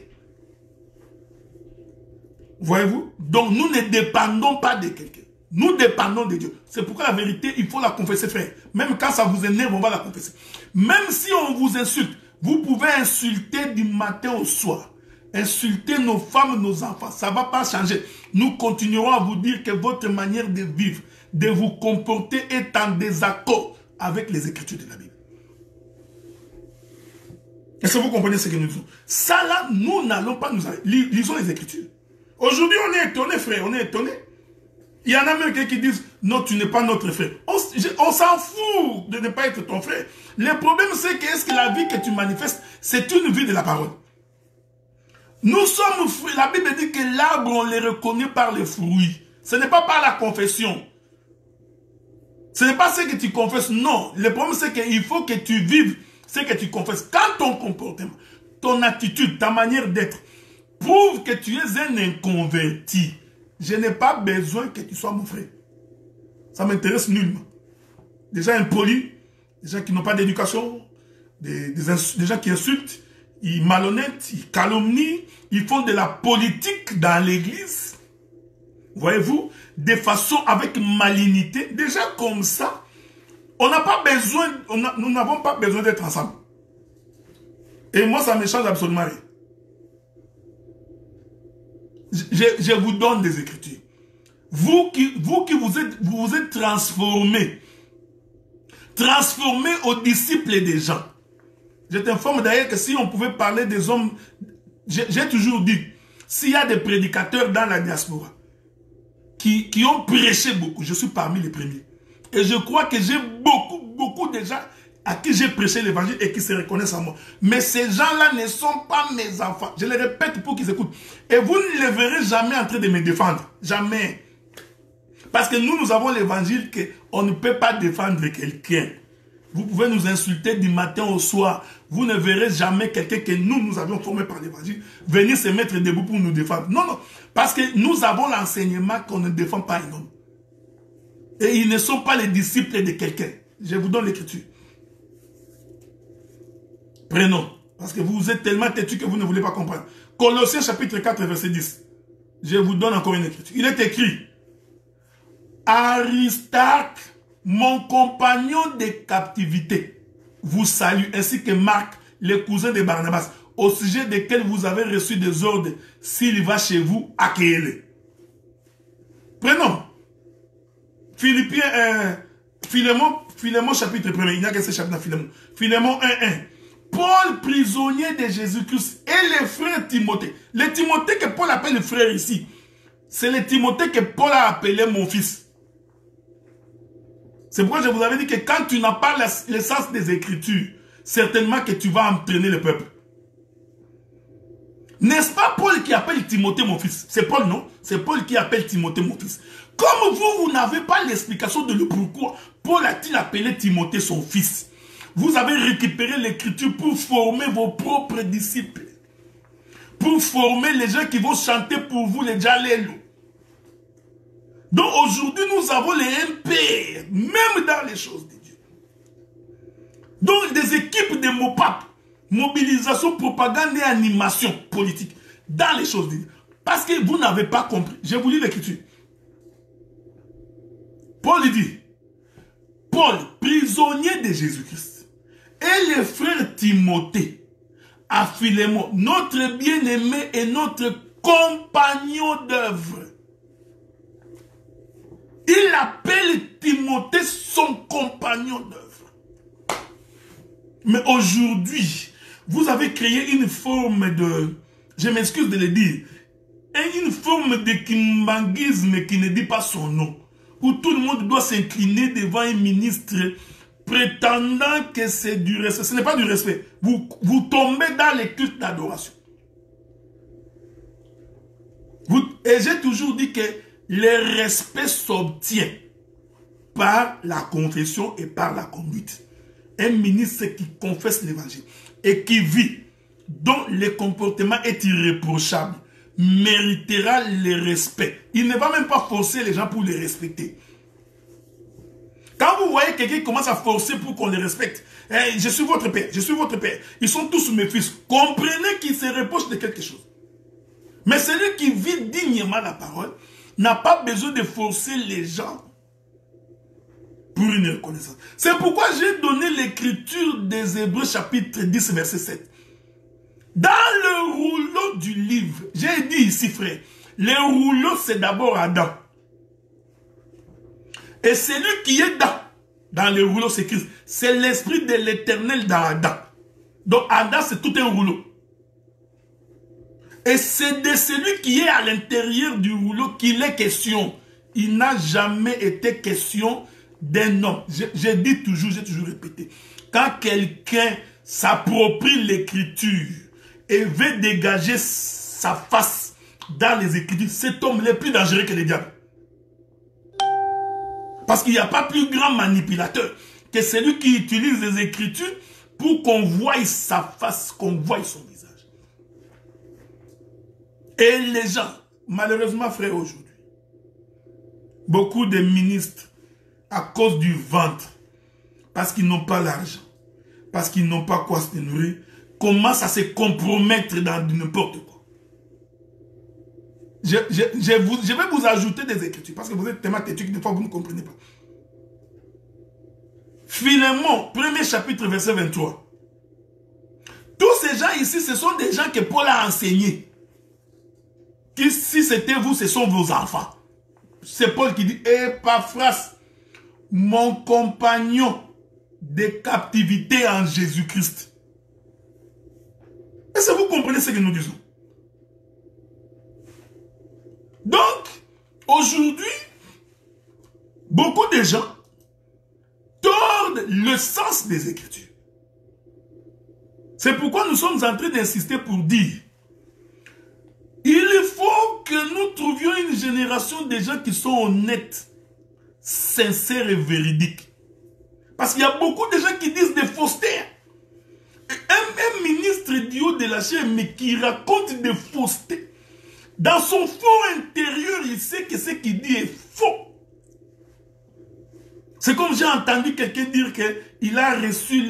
Voyez-vous? Donc nous ne dépendons pas de quelqu'un. Nous dépendons de Dieu. C'est pourquoi la vérité, il faut la confesser, frère. Même quand ça vous énerve, on va la confesser. Même si on vous insulte, vous pouvez insulter du matin au soir. Insulter nos femmes, nos enfants. Ça ne va pas changer. Nous continuerons à vous dire que votre manière de vivre, de vous comporter est en désaccord avec les Écritures de la Bible. Est-ce que vous comprenez ce que nous disons? Ça là, nous n'allons pas nous arrêter. Lisons les Écritures. Aujourd'hui, on est étonné, frère, on est étonné. Il y en a même qui disent, non, tu n'es pas notre frère. On s'en fout de ne pas être ton frère. Le problème, c'est que est-ce que la vie que tu manifestes, c'est une vie de la parole. Nous sommes frères. La Bible dit que l'arbre, on les reconnaît par les fruits. Ce n'est pas par la confession. Ce n'est pas ce que tu confesses, non. Le problème, c'est qu'il faut que tu vives ce que tu confesses. Quand ton comportement, ton attitude, ta manière d'être, prouve que tu es un inconverti, je n'ai pas besoin que tu sois mon frère. Ça m'intéresse nullement. Des gens impolis, des gens qui n'ont pas d'éducation, des gens qui insultent, ils malhonnêtent, ils calomnient, ils font de la politique dans l'église. Voyez-vous, de façon avec malignité. Déjà comme ça, on n'a pas besoin, nous n'avons pas besoin d'être ensemble. Et moi, ça me change absolument rien. Je vous donne des Écritures. Vous qui vous êtes transformés aux disciples des gens. Je t'informe d'ailleurs que si on pouvait parler des hommes, j'ai toujours dit, s'il y a des prédicateurs dans la diaspora qui ont prêché beaucoup, je suis parmi les premiers. Et je crois que j'ai beaucoup de gens à qui j'ai prêché l'évangile et qui se reconnaissent en moi. Mais ces gens-là ne sont pas mes enfants. Je les répète pour qu'ils écoutent. Et vous ne les verrez jamais en train de me défendre. Jamais. Parce que nous avons l'évangile qu'on ne peut pas défendre quelqu'un. Vous pouvez nous insulter du matin au soir. Vous ne verrez jamais quelqu'un que nous avions formé par l'évangile venir se mettre debout pour nous défendre. Non, non. Parce que nous avons l'enseignement qu'on ne défend pas un homme. Et ils ne sont pas les disciples de quelqu'un. Je vous donne l'écriture. Prenons. Parce que vous êtes tellement têtu que vous ne voulez pas comprendre. Colossiens chapitre 4 verset 10. Je vous donne encore une écriture. Il est écrit. Aristarque, mon compagnon de captivité, vous salue, ainsi que Marc, le cousin de Barnabas, au sujet desquels vous avez reçu des ordres. S'il va chez vous, accueillez-le. Prenons. Philémon chapitre 1. Il n'y a que ce chapitre dans Philémon. Philémon 1:1. Paul, prisonnier de Jésus-Christ, et le frère Timothée. Le Timothée que Paul appelle le frère ici, c'est le Timothée que Paul a appelé mon fils. C'est pourquoi je vous avais dit que quand tu n'as pas l'essence des Écritures, certainement que tu vas entraîner le peuple. N'est-ce pas Paul qui appelle Timothée mon fils? C'est Paul, non? C'est Paul qui appelle Timothée mon fils. Comme vous n'avez pas l'explication de le pourquoi Paul a-t-il appelé Timothée son fils? Vous avez récupéré l'écriture pour former vos propres disciples. Pour former les gens qui vont chanter pour vous les Jalelo. Donc aujourd'hui, nous avons les MP, même dans les choses de Dieu. Donc des équipes de MOPAP, mobilisation, propagande et animation politique, dans les choses de Dieu. Parce que vous n'avez pas compris. Je vous lis l'écriture. Paul dit, Paul, prisonnier de Jésus-Christ, et le frère Timothée, à Philémon, notre bien-aimé et notre compagnon d'œuvre. Il appelle Timothée son compagnon d'œuvre. Mais aujourd'hui, vous avez créé une forme de, je m'excuse de le dire, une forme de kimbanguisme qui ne dit pas son nom. Où tout le monde doit s'incliner devant un ministre prétendant que c'est du respect. Ce n'est pas du respect. Vous tombez dans les cultes d'adoration. Et j'ai toujours dit que le respect s'obtient par la confession et par la conduite. Un ministre qui confesse l'évangile et qui vit, dont le comportement est irréprochable, méritera le respect. Il ne va même pas forcer les gens pour les respecter. Quand vous voyez quelqu'un qui commence à forcer pour qu'on les respecte, hey, je suis votre père, je suis votre père, ils sont tous mes fils, comprenez qu'ils se reprochent de quelque chose. Mais celui qui vit dignement la parole n'a pas besoin de forcer les gens pour une reconnaissance. C'est pourquoi j'ai donné l'écriture des Hébreux chapitre 10 verset 7. Dans le rouleau du livre, j'ai dit ici frère, le rouleau c'est d'abord Adam. Et celui qui est dans le rouleau c'est Christ. C'est l'esprit de l'éternel dans Adam. Donc Adam c'est tout un rouleau. Et c'est de celui qui est à l'intérieur du rouleau qu'il est question. Il n'a jamais été question d'un homme. J'ai dit toujours, j'ai toujours répété. Quand quelqu'un s'approprie l'écriture et veut dégager sa face dans les écritures, cet homme est plus dangereux que le diable. Parce qu'il n'y a pas plus grand manipulateur que celui qui utilise les écritures pour qu'on voie sa face, qu'on voie son visage. Et les gens, malheureusement frère aujourd'hui, beaucoup de ministres, à cause du ventre, parce qu'ils n'ont pas l'argent, parce qu'ils n'ont pas quoi se nourrir, commencent à se compromettre dans n'importe quoi. Je vais vous ajouter des écritures, parce que vous êtes tellement têtu que des fois vous ne comprenez pas. Philémon, premier chapitre, verset 23. Tous ces gens ici, ce sont des gens que Paul a enseignés. Qui, si c'était vous, ce sont vos enfants. C'est Paul qui dit, Épaphras, mon compagnon de captivité en Jésus-Christ. Est-ce que vous comprenez ce que nous disons? Donc, aujourd'hui, beaucoup de gens tordent le sens des Écritures. C'est pourquoi nous sommes en train d'insister pour dire, il faut que nous trouvions une génération de gens qui sont honnêtes, sincères et véridiques. Parce qu'il y a beaucoup de gens qui disent des faussetés. Un ministre du haut de la chair, mais qui raconte des faussetés. Dans son fort intérieur, il sait que ce qu'il dit est faux. C'est comme j'ai entendu quelqu'un dire qu'il a reçu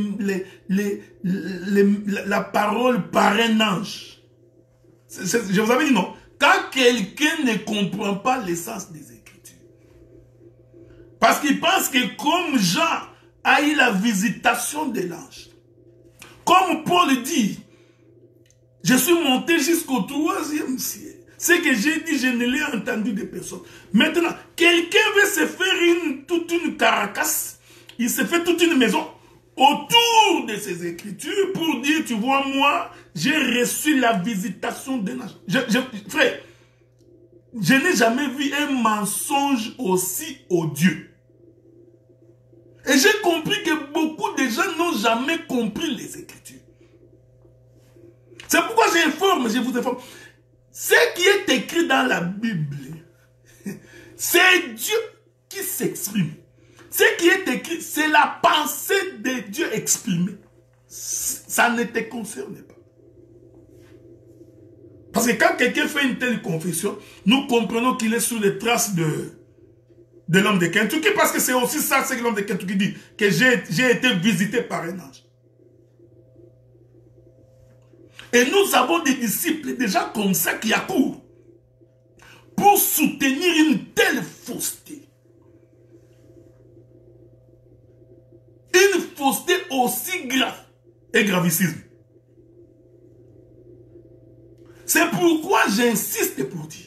la parole par un ange. Je vous avais dit non. Quand quelqu'un ne comprend pas l'essence des Écritures, parce qu'il pense que comme Jean a eu la visitation de l'ange, comme Paul dit, je suis monté jusqu'au 3e ciel. Ce que j'ai dit, je ne l'ai entendu de personne. Maintenant, quelqu'un veut se faire toute une caracasse, il se fait toute une maison autour de ces Écritures pour dire, tu vois, moi, j'ai reçu la visitation d'un ange. Frère, je n'ai jamais vu un mensonge aussi odieux. Et j'ai compris que beaucoup de gens n'ont jamais compris les Écritures. C'est pourquoi je vous informe. Ce qui est écrit dans la Bible, c'est Dieu qui s'exprime. Ce qui est écrit, c'est la pensée de Dieu exprimée. Ça ne te concerne pas. Parce que quand quelqu'un fait une telle confession, nous comprenons qu'il est sur les traces de l'homme de Kentucky, parce que c'est aussi ça ce que l'homme de Kentucky dit, que j'ai été visité par un ange. Et nous avons des disciples déjà comme ça qui accourent pour soutenir une telle fausseté. Une fausseté aussi grave et gravissime. C'est pourquoi j'insiste pour dire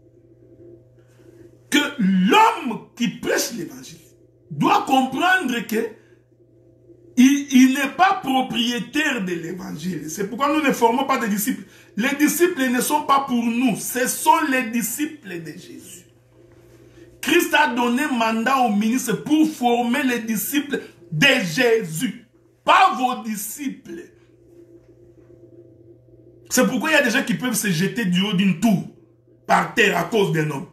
que l'homme qui prêche l'évangile doit comprendre que il n'est pas propriétaire de l'évangile. C'est pourquoi nous ne formons pas de disciples. Les disciples ne sont pas pour nous. Ce sont les disciples de Jésus. Christ a donné mandat aux ministres pour former les disciples de Jésus. Pas vos disciples. C'est pourquoi il y a des gens qui peuvent se jeter du haut d'une tour, par terre, à cause d'un homme.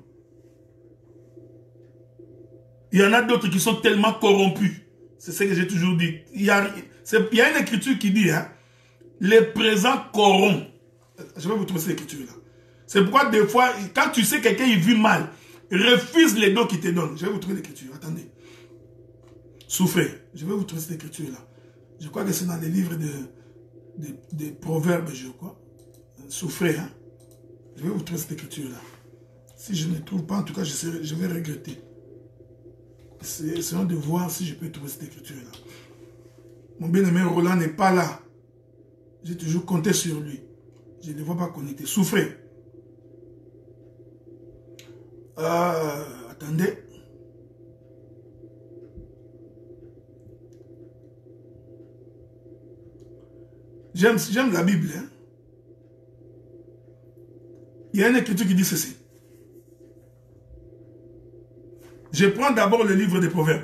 Il y en a d'autres qui sont tellement corrompus. C'est ce que j'ai toujours dit. Il y a une écriture qui dit, hein, les présents corrompent. Je vais vous trouver cette écriture là. C'est pourquoi des fois, quand tu sais quelqu'un il vit mal, refuse les dons qu'il te donne. Je vais vous trouver l'écriture. Attendez. Souffrez. Je vais vous trouver cette écriture-là. Je crois que c'est dans les livres de Proverbes, je crois. Souffrez, hein. Je vais vous trouver cette écriture-là. Si je ne trouve pas, en tout cas, je vais regretter. Essayons de voir si je peux trouver cette écriture-là. Mon bien-aimé Roland n'est pas là. J'ai toujours compté sur lui. Je ne le vois pas connecté. Souffrez. Attendez. J'aime la Bible. Hein? Il y a une écriture qui dit ceci. Je prends d'abord le livre des Proverbes.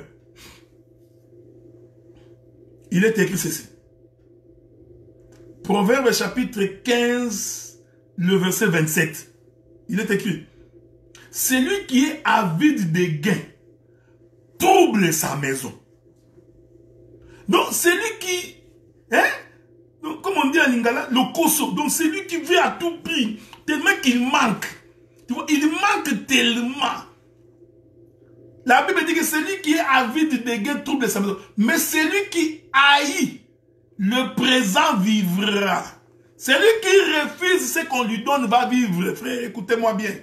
Il est écrit ceci. Proverbes chapitre 15, le verset 27. Il est écrit. Celui qui est avide des gains trouble sa maison. Donc, celui qui... Hein? Donc, comme on dit en lingala, le koso. Donc, celui qui veut à tout prix, tellement qu'il manque. Tu vois, il manque tellement. La Bible dit que celui qui est avide des gains trouble sa maison. Mais celui qui haït le présent vivra. Celui qui refuse ce qu'on lui donne va vivre. Frère, écoutez-moi bien.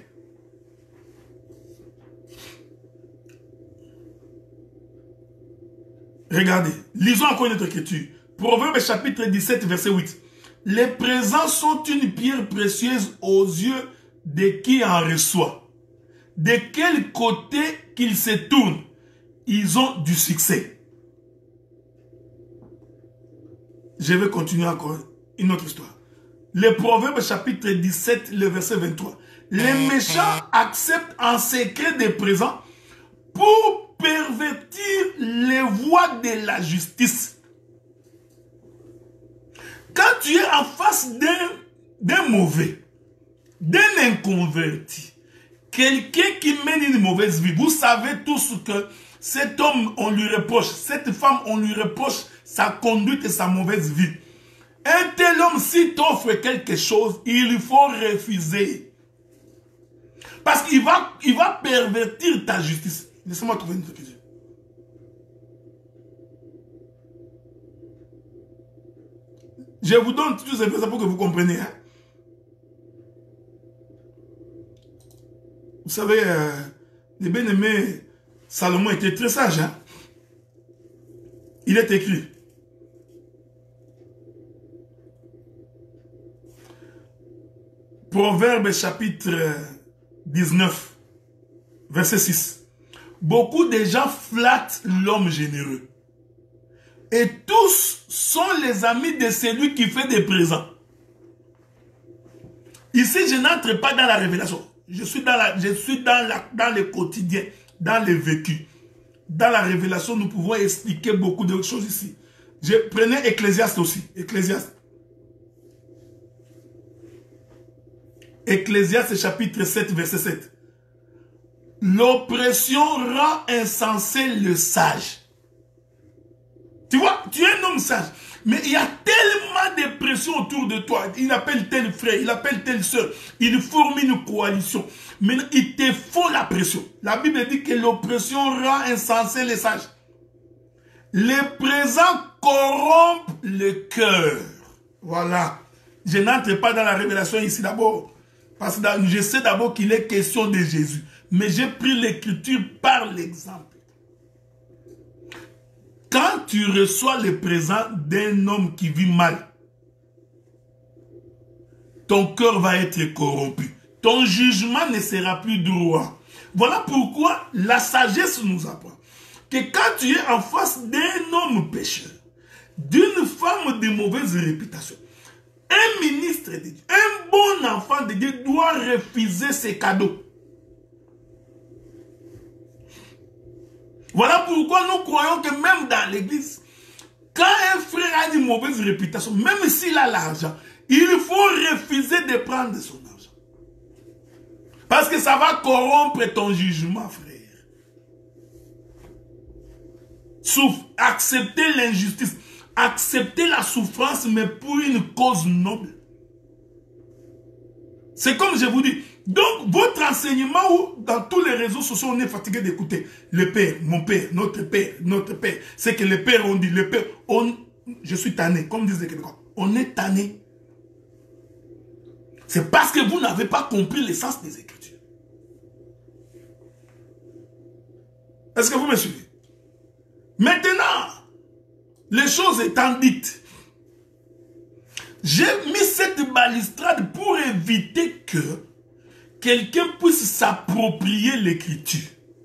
Regardez, lisons encore une autre écriture. Proverbe chapitre 17, verset 8. Les présents sont une pierre précieuse aux yeux de qui en reçoit. De quel côté qu'ils se tournent, ils ont du succès. Je vais continuer encore une autre histoire. Le Proverbe chapitre 17, le verset 23. Les méchants acceptent en secret des présents pour pervertir les voies de la justice. Quand tu es en face d'un mauvais, d'un inconverti, quelqu'un qui mène une mauvaise vie, vous savez tous que cet homme, on lui reproche, cette femme, on lui reproche sa conduite et sa mauvaise vie. Un tel homme, s'il t'offre quelque chose, il faut refuser. Parce qu'il va pervertir ta justice. Laissez-moi trouver une question. Je vous donne tout ça pour que vous compreniez. Hein? Vous savez, le bien-aimé Salomon était très sage. Hein? Il est écrit. Proverbe chapitre 19, verset 6. Beaucoup de gens flattent l'homme généreux. Et tous sont les amis de celui qui fait des présents. Ici, je n'entre pas dans la révélation. Je suis dans le quotidien, dans le vécu. Dans la révélation, nous pouvons expliquer beaucoup de choses ici. Je prenais Ecclésiaste aussi. Ecclésiaste chapitre 7, verset 7. L'oppression rend insensé le sage. Tu vois, tu es un homme sage. Mais il y a tellement de pression autour de toi. Il appelle tel frère, il appelle telle soeur. Il forme une coalition. Mais il te faut la pression. La Bible dit que l'oppression rend insensé les sages. Les présents corrompent le cœur. Voilà. Je n'entre pas dans la révélation ici d'abord. Parce que je sais d'abord qu'il est question de Jésus. Mais j'ai pris l'écriture par l'exemple. Quand tu reçois le présent d'un homme qui vit mal, ton cœur va être corrompu. Ton jugement ne sera plus droit. Voilà pourquoi la sagesse nous apprend que quand tu es en face d'un homme pécheur, d'une femme de mauvaise réputation, un ministre de Dieu, un bon enfant de Dieu doit refuser ses cadeaux. Voilà pourquoi nous croyons que même dans l'église, quand un frère a une mauvaise réputation, même s'il a l'argent, il faut refuser de prendre son argent. Parce que ça va corrompre ton jugement, frère. Accepter l'injustice, accepter la souffrance, mais pour une cause noble. C'est comme je vous dis. Donc, votre enseignement, où dans tous les réseaux sociaux, on est fatigué d'écouter le père, mon père, notre père, notre père. C'est que les pères ont dit, le père, je suis tanné, comme disent les Québécois. On est tanné. C'est parce que vous n'avez pas compris l'essence des Écritures. Est-ce que vous me suivez? Maintenant, les choses étant dites, j'ai mis cette balustrade pour éviter que quelqu'un puisse s'approprier l'écriture.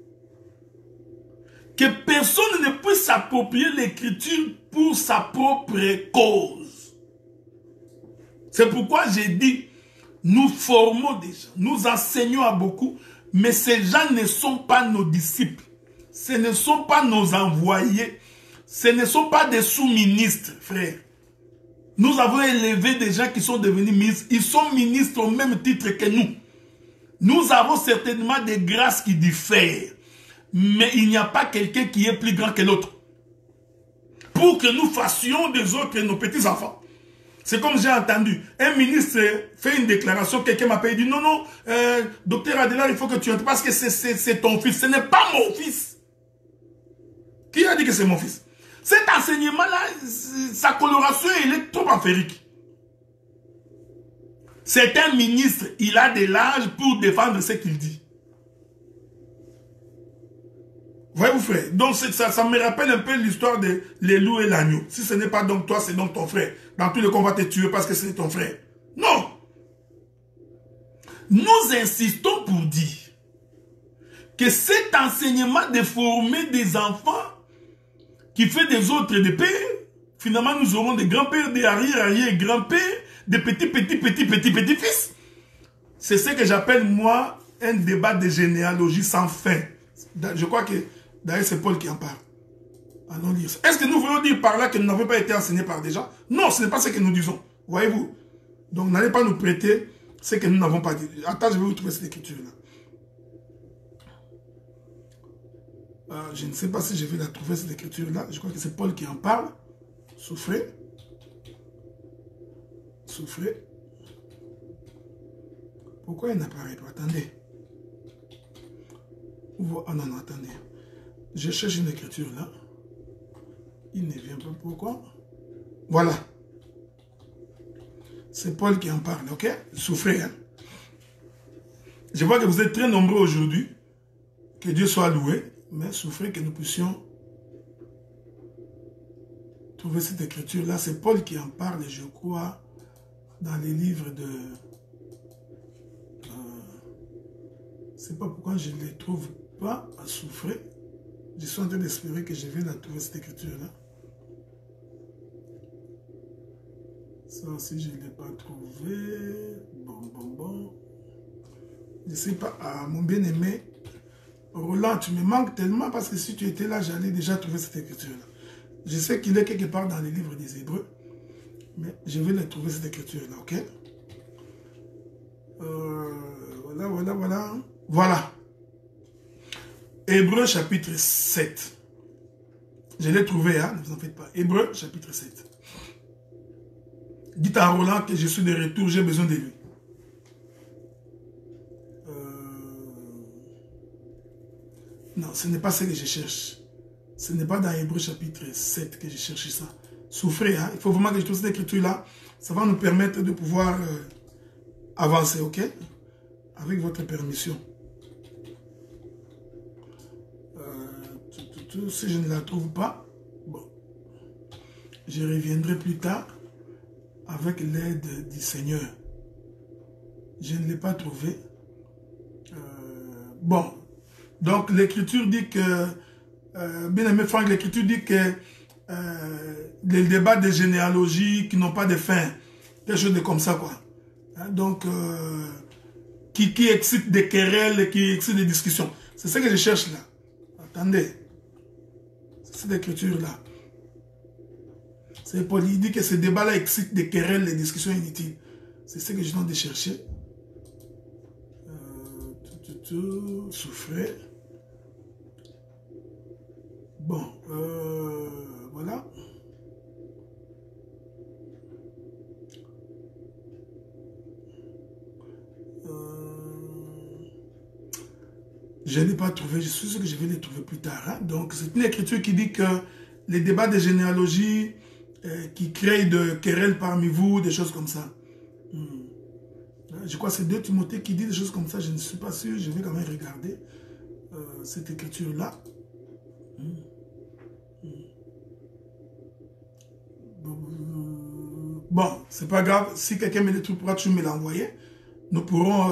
Que personne ne puisse s'approprier l'écriture pour sa propre cause. C'est pourquoi j'ai dit, nous formons des gens, nous enseignons à beaucoup, mais ces gens ne sont pas nos disciples. Ce ne sont pas nos envoyés. Ce ne sont pas des sous-ministres, frères. Nous avons élevé des gens qui sont devenus ministres. Ils sont ministres au même titre que nous. Nous avons certainement des grâces qui diffèrent. Mais il n'y a pas quelqu'un qui est plus grand que l'autre. Pour que nous fassions des autres nos petits-enfants. C'est comme j'ai entendu. Un ministre fait une déclaration, quelqu'un m'appelle et dit non, non, docteur Adela, il faut que tu entres parce que c'est ton fils. Ce n'est pas mon fils. Qui a dit que c'est mon fils? Cet enseignement-là, sa coloration, il est trop enférique. C'est un ministre, il a de l'âge pour défendre ce qu'il dit. Voyez-vous, frère? Donc, ça me rappelle un peu l'histoire de l'élu et l'agneau. Si ce n'est pas donc toi, c'est donc ton frère. Dans tous les cas, on va te tuer parce que c'est ton frère. Non! Nous insistons pour dire que cet enseignement de former des enfants qui fait des autres des pères, finalement, nous aurons des grands-pères, des arrière-arrière-grands-pères, des petits-fils. C'est ce que j'appelle, moi, un débat de généalogie sans fin. Je crois que, d'ailleurs, c'est Paul qui en parle. Allons lire ça. Est-ce que nous voulons dire par là que nous n'avons pas été enseignés par des gens? Non, ce n'est pas ce que nous disons. Voyez-vous? Donc, n'allez pas nous prêter ce que nous n'avons pas dit. Attends, je vais vous trouver cette écriture-là. Je ne sais pas si je vais la trouver, cette écriture-là. Je crois que c'est Paul qui en parle. Souffrez. Souffrez. Pourquoi il n'apparaît pas? Attendez. Ah non, non, attendez. Je cherche une écriture là. Il ne vient pas. Pourquoi? Voilà. C'est Paul qui en parle, ok? Souffrez, hein? Je vois que vous êtes très nombreux aujourd'hui. Que Dieu soit loué. Mais souffrez que nous puissions trouver cette écriture-là. C'est Paul qui en parle, je crois, dans les livres de... je ne sais pas pourquoi je ne les trouve pas à souffrir. Je suis en train d'espérer que je vais la trouver, cette écriture-là. Ça aussi, je ne l'ai pas trouvé. Bon. Je ne sais pas. Ah, mon bien-aimé, Roland, tu me manques tellement parce que si tu étais là, j'allais déjà trouver cette écriture-là. Je sais qu'il est quelque part dans les livres des Hébreux, mais je vais la trouver, cette écriture-là, ok? Voilà. Voilà. Hébreux chapitre 7. Je l'ai trouvé, hein, ne vous en faites pas. Hébreux chapitre 7. Dites à Roland que je suis de retour, j'ai besoin de lui. Non, ce n'est pas ce que je cherche. Ce n'est pas dans Hébreux chapitre 7 que je cherche ça. Souffrez, hein? Il faut vraiment que je trouve cette écriture-là. Ça va nous permettre de pouvoir avancer, ok? Avec votre permission. Si je ne la trouve pas, bon, je reviendrai plus tard avec l'aide du Seigneur. Je ne l'ai pas trouvée. Bon, donc l'écriture dit que, bien aimé Franck, l'écriture dit que les débats de généalogie qui n'ont pas de fin, quelque chose de comme ça, quoi. Hein, donc, qui excite des querelles, qui excite des discussions. C'est ce que je cherche là. Attendez. C'est cette écriture-là. C'est Paul, il dit que ce débat-là excite des querelles, des discussions inutiles. C'est ce que je tente de chercher. Souffrez. Bon, voilà. Je n'ai pas trouvé, je suis sûr que je vais les trouver plus tard. Hein. Donc, c'est une écriture qui dit que les débats de généalogie qui créent de querelles parmi vous, des choses comme ça. Je crois que c'est 2 Timothée qui dit des choses comme ça, je ne suis pas sûr, je vais quand même regarder cette écriture-là. Bon, c'est pas grave, si quelqu'un me le trouve, pourra toujours me l'envoyer. Nous pourrons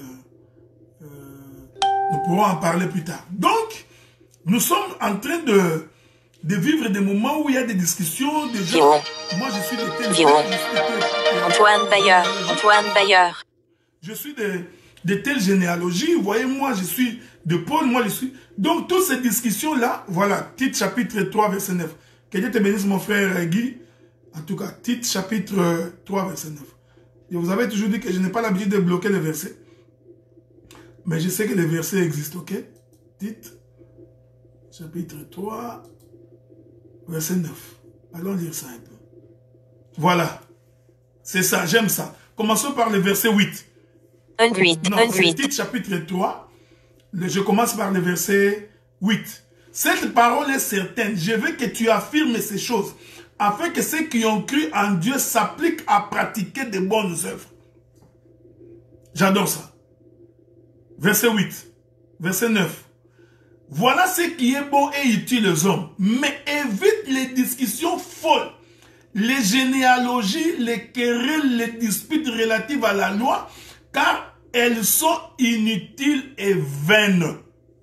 en parler plus tard. Donc, nous sommes en train de vivre des moments où il y a des discussions, des gens. Moi, je suis de Antoine Bayer. Antoine Bayer. Je suis de telle généalogie. Vous voyez, moi, je suis de Paul, moi, je suis... Donc, toutes ces discussions-là, voilà, Tite chapitre 3, verset 9. Que Dieu te bénisse, mon frère Guy. En tout cas, Tite chapitre 3, verset 9. Je vous avais toujours dit que je n'ai pas l'habitude de bloquer les versets. Mais je sais que les versets existent, ok? Tite chapitre 3, verset 9. Allons lire ça un peu. Voilà. C'est ça, j'aime ça. Commençons par le verset 8. Tite chapitre 3. Je commence par le verset 8. Cette parole est certaine. Je veux que tu affirmes ces choses, afin que ceux qui ont cru en Dieu s'appliquent à pratiquer de bonnes œuvres. J'adore ça. Verset 8. Verset 9. Voilà ce qui est bon et utile aux hommes. Mais évite les discussions folles, les généalogies, les querelles, les disputes relatives à la loi, car elles sont inutiles et vaines.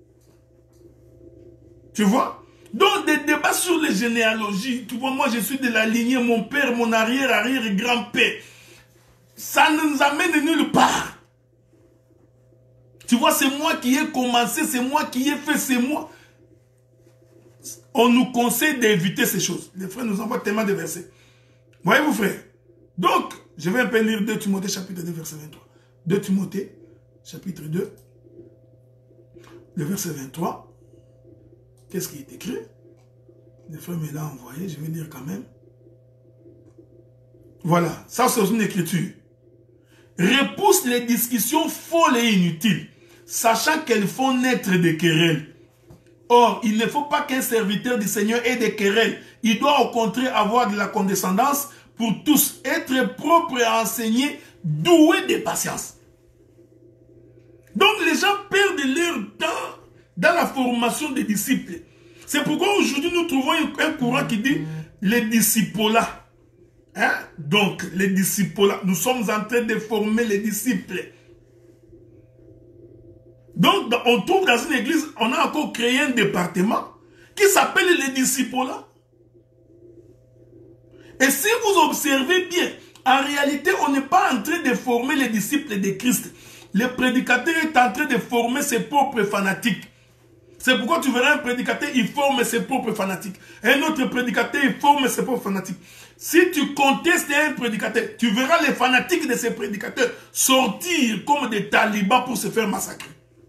Tu vois? Donc des débats sur les généalogies, tu vois, moi je suis de la lignée, mon père, mon arrière-arrière-grand-père. Ça ne nous amène nulle part. Tu vois, c'est moi qui ai commencé, c'est moi qui ai fait, c'est moi. On nous conseille d'éviter ces choses. Les frères nous envoient tellement de versets. Voyez-vous, frères? Donc, je vais un peu lire 2 Timothée chapitre 2, verset 23. 2 Timothée chapitre 2, le verset 23. Qu'est-ce qui est écrit? Les frères me l'ont envoyé, je vais lire quand même. Voilà, ça c'est une écriture. Repousse les discussions folles et inutiles, sachant qu'elles font naître des querelles. Or, il ne faut pas qu'un serviteur du Seigneur ait des querelles. Il doit au contraire avoir de la condescendance pour tous, être propre et enseigner, doué de patience. Donc les gens perdent leur temps dans la formation des disciples. C'est pourquoi aujourd'hui nous trouvons un courant qui dit les discipolats. Hein? Donc les discipolats, nous sommes en train de former les disciples. Donc on trouve dans une église, on a encore créé un département qui s'appelle les discipolats. Et si vous observez bien, en réalité on n'est pas en train de former les disciples de Christ. Le prédicateur est en train de former ses propres fanatiques. C'est pourquoi tu verras un prédicateur, il forme ses propres fanatiques. Un autre prédicateur, il forme ses propres fanatiques. Si tu contestes un prédicateur, tu verras les fanatiques de ces prédicateurs sortir comme des talibans pour se faire massacrer.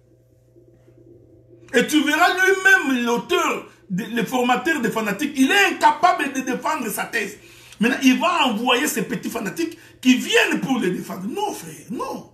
Et tu verras lui-même, l'auteur, le formateur des fanatiques, il est incapable de défendre sa thèse. Maintenant, il va envoyer ces petits fanatiques qui viennent pour le défendre. Non, frère, non.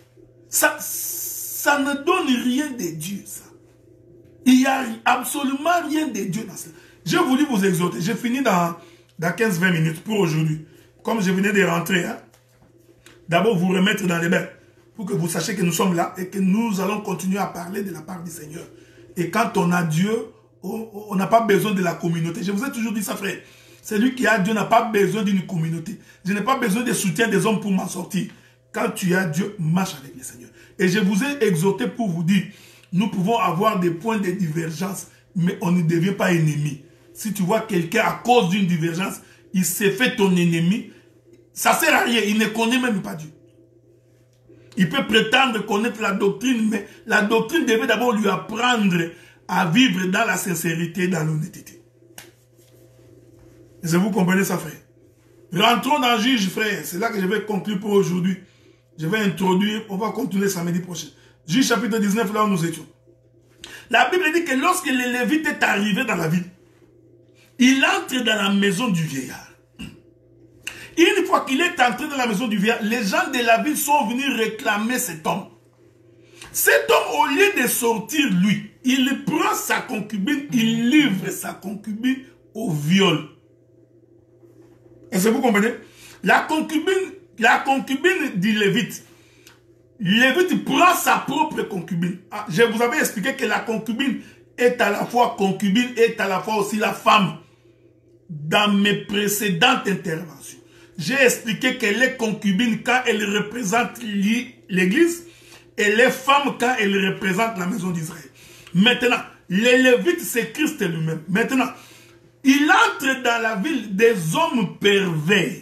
Ça ne donne rien de Dieu, ça. Il n'y a absolument rien de Dieu dans ça. J'ai voulu vous exhorter. J'ai fini dans 15-20 minutes pour aujourd'hui. Comme je venais de rentrer, hein. D'abord vous remettre dans les bains. Pour que vous sachiez que nous sommes là et que nous allons continuer à parler de la part du Seigneur. Et quand on a Dieu, on n'a pas besoin de la communauté. Je vous ai toujours dit ça, frère. Celui qui a Dieu n'a pas besoin d'une communauté. Je n'ai pas besoin de soutien des hommes pour m'en sortir. Quand tu as Dieu, marche avec le Seigneur. Et je vous ai exhorté pour vous dire, nous pouvons avoir des points de divergence, mais on ne devient pas ennemi. Si tu vois quelqu'un à cause d'une divergence, il s'est fait ton ennemi, ça ne sert à rien, il ne connaît même pas Dieu. Il peut prétendre connaître la doctrine, mais la doctrine devait d'abord lui apprendre à vivre dans la sincérité, dans l'honnêteté. Est-ce que vous comprenez ça, frère? Rentrons dans Juge, frère. C'est là que je vais conclure pour aujourd'hui. Je vais introduire, on va continuer samedi prochain. Juge chapitre 19, là où nous étions. La Bible dit que lorsque le Lévite est arrivé dans la ville, il entre dans la maison du vieillard. Une fois qu'il est entré dans la maison du vieillard, les gens de la ville sont venus réclamer cet homme. Cet homme, au lieu de sortir, lui, il prend sa concubine, il livre sa concubine au viol. Est-ce que vous comprenez? La concubine du Lévite. Lévite prend sa propre concubine. Ah, je vous avais expliqué que la concubine est à la fois concubine et est à la fois aussi la femme. Dans mes précédentes interventions, j'ai expliqué qu'elle est concubine quand elle représente l'Église et les femmes quand elles représentent la maison d'Israël. Maintenant, les Lévites, c'est Christ lui-même. Maintenant, il entre dans la ville des hommes pervers.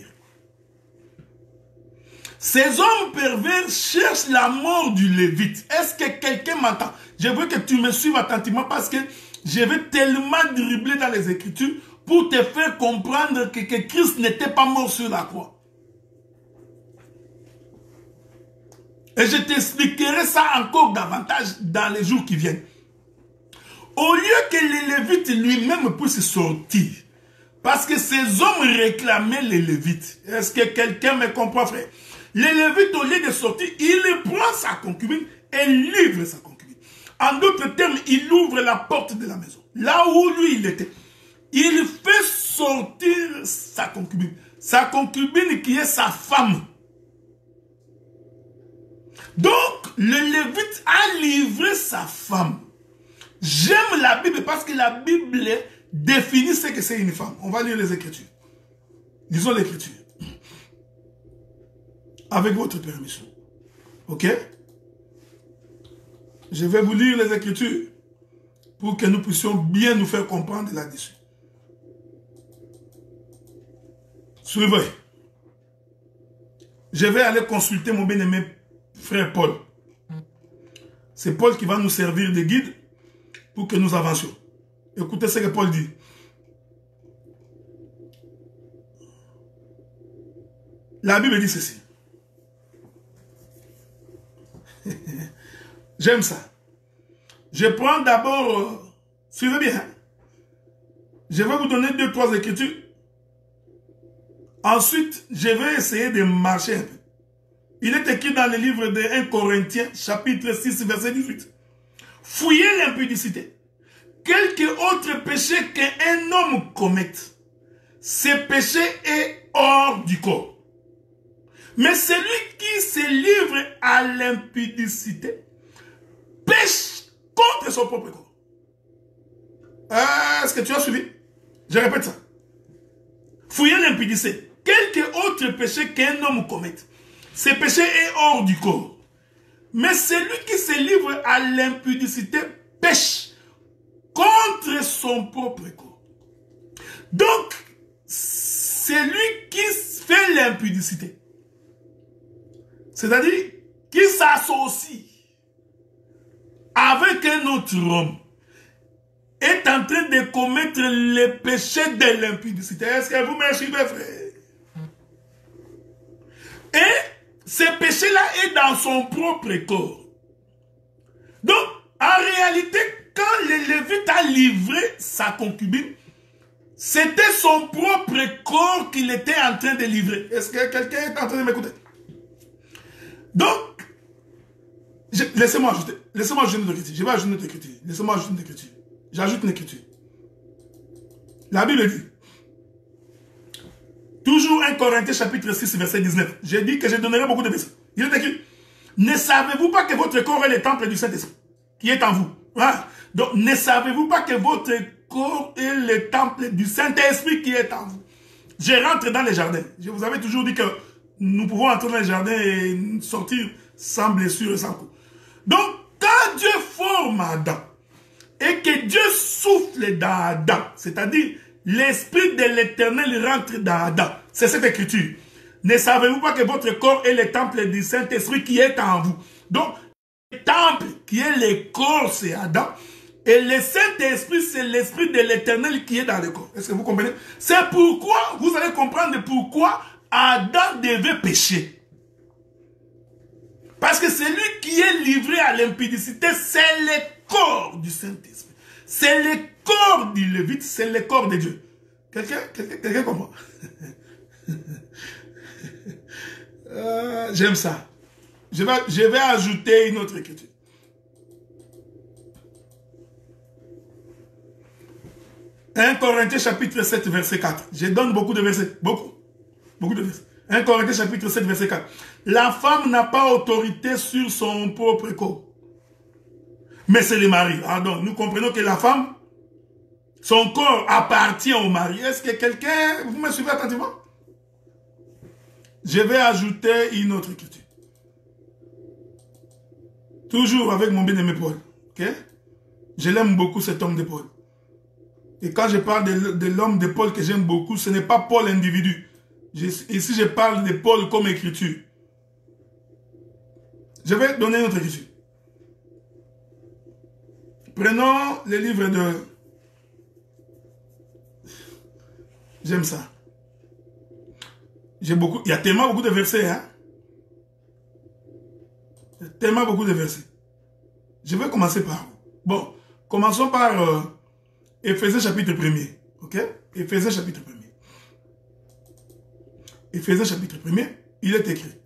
Ces hommes pervers cherchent la mort du Lévite. Est-ce que quelqu'un m'entend? Je veux que tu me suives attentivement parce que je vais tellement dribbler dans les Écritures pour te faire comprendre que Christ n'était pas mort sur la croix. Et je t'expliquerai ça encore davantage dans les jours qui viennent. Au lieu que les Lévites lui-même puissent sortir, parce que ces hommes réclamaient les Lévites. Est-ce que quelqu'un me comprend, frère? Les Lévites, au lieu de sortir, il prend sa concubine et livre sa concubine. En d'autres termes, il ouvre la porte de la maison. Là où lui, il était. Il fait sortir sa concubine. Sa concubine qui est sa femme. Donc, le Lévite a livré sa femme. J'aime la Bible parce que la Bible définit ce que c'est une femme. On va lire les Écritures. Lisons l'Écriture. Avec votre permission. Ok? Je vais vous lire les Écritures pour que nous puissions bien nous faire comprendre là-dessus. Suivez. Je vais aller consulter mon bien-aimé frère Paul. C'est Paul qui va nous servir de guide pour que nous avancions. Écoutez ce que Paul dit. La Bible dit ceci. J'aime ça. Je prends d'abord, suivez bien. Je vais vous donner 2-3 écritures. Ensuite, je vais essayer de marcher un peu. Il est écrit dans le livre de 1 Corinthiens, chapitre 6, verset 18. Fuyez l'impudicité. Quelque autre péché qu'un homme commette, ce péché est hors du corps. Mais celui qui se livre à l'impudicité pêche contre son propre corps. Est-ce que tu as suivi? Je répète ça. Fuyez l'impudicité. Quelque autre péché qu'un homme commette, ce péché est hors du corps. Mais celui qui se livre à l'impudicité pêche contre son propre corps. Donc, celui qui fait l'impudicité, c'est-à-dire qui s'associe avec un autre homme, est en train de commettre le péché de l'impudicité. Est-ce que vous me suivez, frère? Et ce péché-là est dans son propre corps. Donc, en réalité, quand le Lévite a livré sa concubine, c'était son propre corps qu'il était en train de livrer. Est-ce que quelqu'un est en train de m'écouter? Donc, laissez-moi ajouter une écriture. Je vais ajouter une écriture. Laissez-moi ajouter une écriture. J'ajoute une écriture. La Bible dit, toujours 1 Corinthiens chapitre 6 verset 19. J'ai dit que je donnerai beaucoup de versets. Il est écrit, ne savez-vous pas que votre corps est le temple du Saint-Esprit qui est en vous? Hein? Donc, ne savez-vous pas que votre corps est le temple du Saint-Esprit qui est en vous? Je rentre dans les jardins. Je vous avais toujours dit que nous pouvons entrer dans les jardins et sortir sans blessure et sans coup. Donc, quand Dieu forme Adam, et que Dieu souffle dans Adam, c'est-à-dire l'Esprit de l'Éternel rentre dans Adam, c'est cette écriture. Ne savez-vous pas que votre corps est le temple du Saint-Esprit qui est en vous? Donc, le temple qui est le corps, c'est Adam. Et le Saint-Esprit, c'est l'Esprit de l'Éternel qui est dans le corps. Est-ce que vous comprenez? C'est pourquoi, vous allez comprendre pourquoi Adam devait pécher. Parce que celui qui est livré à l'impudicité, c'est le corps du Saint-Esprit. C'est le corps du Lévite, c'est le corps de Dieu. Quelqu'un comprend? J'aime ça. Je vais ajouter une autre écriture. 1 Corinthiens chapitre 7, verset 4. Je donne beaucoup de versets. Beaucoup de versets. 1 Corinthiens chapitre 7, verset 4. La femme n'a pas autorité sur son propre corps. Mais c'est le mari. Ah donc, nous comprenons que la femme, son corps appartient au mari. Est-ce que quelqu'un... Vous me suivez attentivement? Je vais ajouter une autre écriture. Toujours avec mon bien-aimé Paul. Okay? Je l'aime beaucoup, cet homme de Paul. Et quand je parle de l'homme de Paul que j'aime beaucoup, ce n'est pas Paul individu. Ici, je parle de Paul comme écriture. Je vais donner une autre écriture. Prenons les livres de... J'aime ça. J'ai beaucoup... Il y a tellement beaucoup de versets, hein. Il y a tellement beaucoup de versets. Je vais commencer par... Bon, commençons par Éphésiens chapitre 1er. Ok? Éphésiens chapitre 1er. Éphésiens chapitre 1er, il est écrit.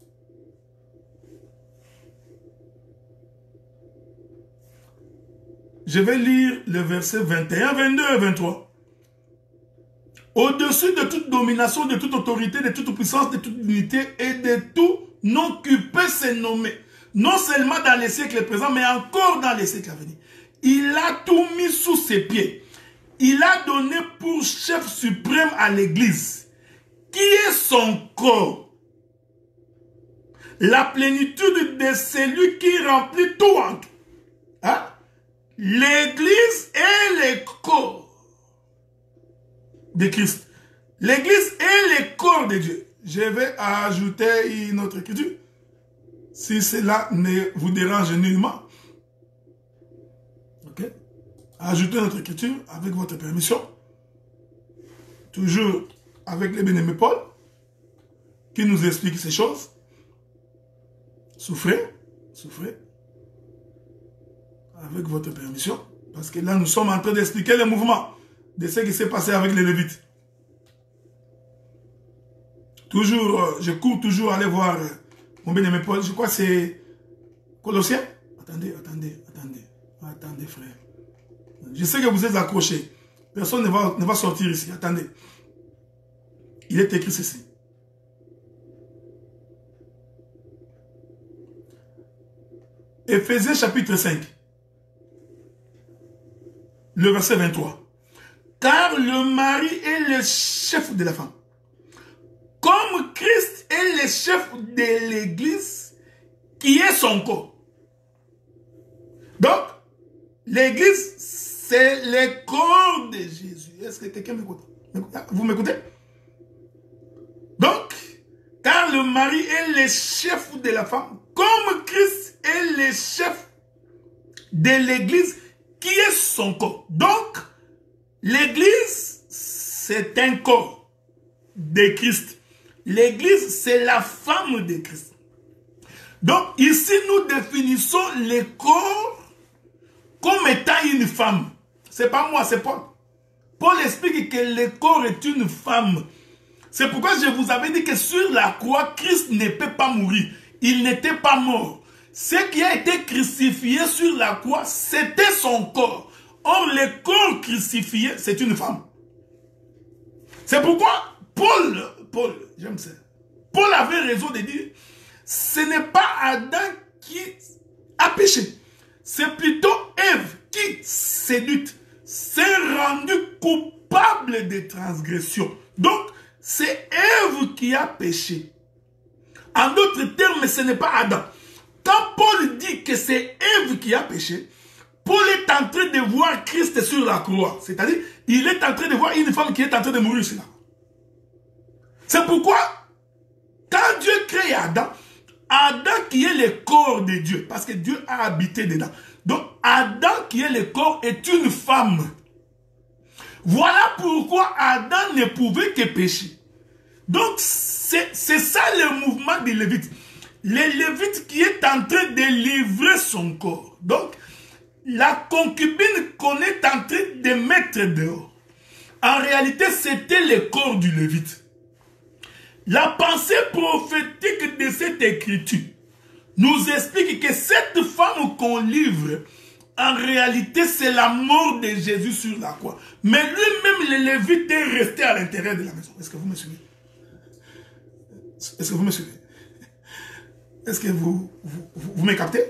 Je vais lire le verset 21, 22 et 23. Au-dessus de toute domination, de toute autorité, de toute puissance, de toute unité et de tout nom qui peut se nommer. Non seulement dans les siècles présents, mais encore dans les siècles à venir. Il a tout mis sous ses pieds. Il a donné pour chef suprême à l'Église, qui est son corps. La plénitude de celui qui remplit tout en tout. Hein? L'Église est le corps de Christ. L'Église est le corps de Dieu. Je vais ajouter une autre écriture. Si cela ne vous dérange nullement. Ok? Ajoutez notre écriture avec votre permission. Toujours avec le bien-aimé Paul, qui nous explique ces choses. Souffrez, souffrez. Avec votre permission. Parce que là, nous sommes en train d'expliquer le mouvement de ce qui s'est passé avec les Lévites. Toujours, je cours toujours aller voir mon bien-aimé Paul. Je crois que c'est Colossiens. Attendez, frère. Je sais que vous êtes accrochés. Personne ne va sortir ici. Attendez. Il est écrit ceci. Éphésiens chapitre 5. Le verset 23. Car le mari est le chef de la femme. Comme Christ est le chef de l'Église, qui est son corps. Donc, l'Église, c'est le corps de Jésus. Est-ce que quelqu'un m'écoute? Vous m'écoutez? Donc, car le mari est le chef de la femme, comme Christ est le chef de l'Église, qui est son corps. Donc, l'Église, c'est un corps de Christ. L'Église, c'est la femme de Christ. Donc, ici, nous définissons le corps comme étant une femme. C'est pas moi, c'est Paul. Paul explique que le corps est une femme. C'est pourquoi je vous avais dit que sur la croix, Christ ne peut pas mourir. Il n'était pas mort. Ce qui a été crucifié sur la croix, c'était son corps. Or, le corps crucifié, c'est une femme. C'est pourquoi Paul, j'aime ça. Paul avait raison de dire, ce n'est pas Adam qui a péché. C'est plutôt Ève qui, séduite, s'est rendue coupable de transgression. Donc, c'est Ève qui a péché. En d'autres termes, ce n'est pas Adam. Quand Paul dit que c'est Ève qui a péché, Paul est en train de voir Christ sur la croix. C'est-à-dire, il est en train de voir une femme qui est en train de mourir sur la croix. C'est pourquoi, quand Dieu crée Adam, Adam qui est le corps de Dieu, parce que Dieu a habité dedans. Donc, Adam qui est le corps est une femme. Voilà pourquoi Adam ne pouvait que pécher. Donc, c'est ça le mouvement des Lévites. Les Lévites qui est en train de livrer son corps. Donc, la concubine qu'on est en train de mettre dehors. En réalité, c'était le corps du Lévite. La pensée prophétique de cette écriture nous explique que cette femme qu'on livre, en réalité, c'est la mort de Jésus sur la croix. Mais lui-même, le Lévite est resté à l'intérieur de la maison. Est-ce que vous me suivez? Est-ce que vous me suivez? Est-ce que vous me captez?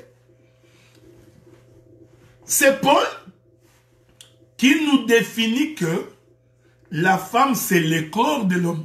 C'est Paul qui nous définit que la femme, c'est le corps de l'homme.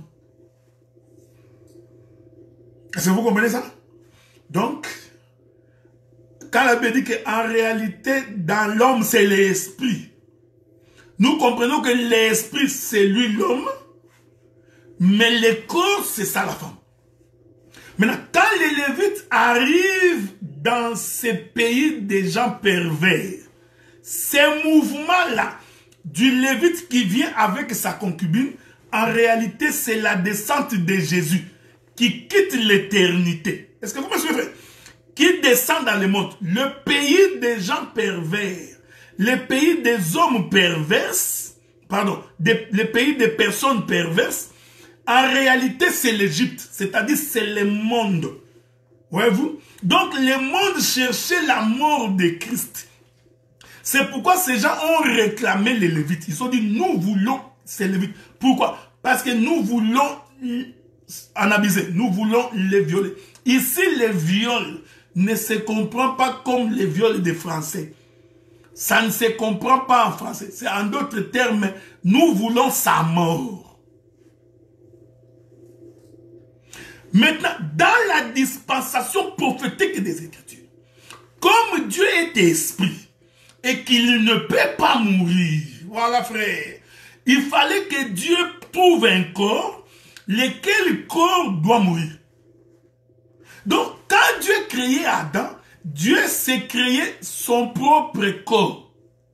Est-ce que vous comprenez ça? Donc, quand la Bible dit qu'en réalité, dans l'homme, c'est l'esprit. Nous comprenons que l'esprit, c'est lui l'homme, mais le corps, c'est ça la femme. Maintenant, quand les Lévites arrivent dans ces pays des gens pervers, ces mouvements-là du Lévite qui vient avec sa concubine, en réalité, c'est la descente de Jésus qui quitte l'éternité. Est-ce que vous me suivez? Qui descend dans le monde. Le pays des gens pervers, le pays des hommes perverses, pardon, le pays des personnes perverses, en réalité, c'est l'Égypte, c'est-à-dire c'est le monde. Voyez-vous? Donc, le monde cherchait la mort de Christ. C'est pourquoi ces gens ont réclamé les Lévites. Ils ont dit, nous voulons ces Lévites. Pourquoi? Parce que nous voulons en abuser, nous voulons les violer. Ici, les viols ne se comprend pas comme les viols des Français. Ça ne se comprend pas en français. C'est en d'autres termes, nous voulons sa mort. Maintenant, dans la dispensation prophétique des Écritures, comme Dieu est esprit et qu'il ne peut pas mourir, voilà frère, il fallait que Dieu trouve un corps, lequel corps doit mourir. Donc, quand Dieu créait Adam, Dieu s'est créé son propre corps.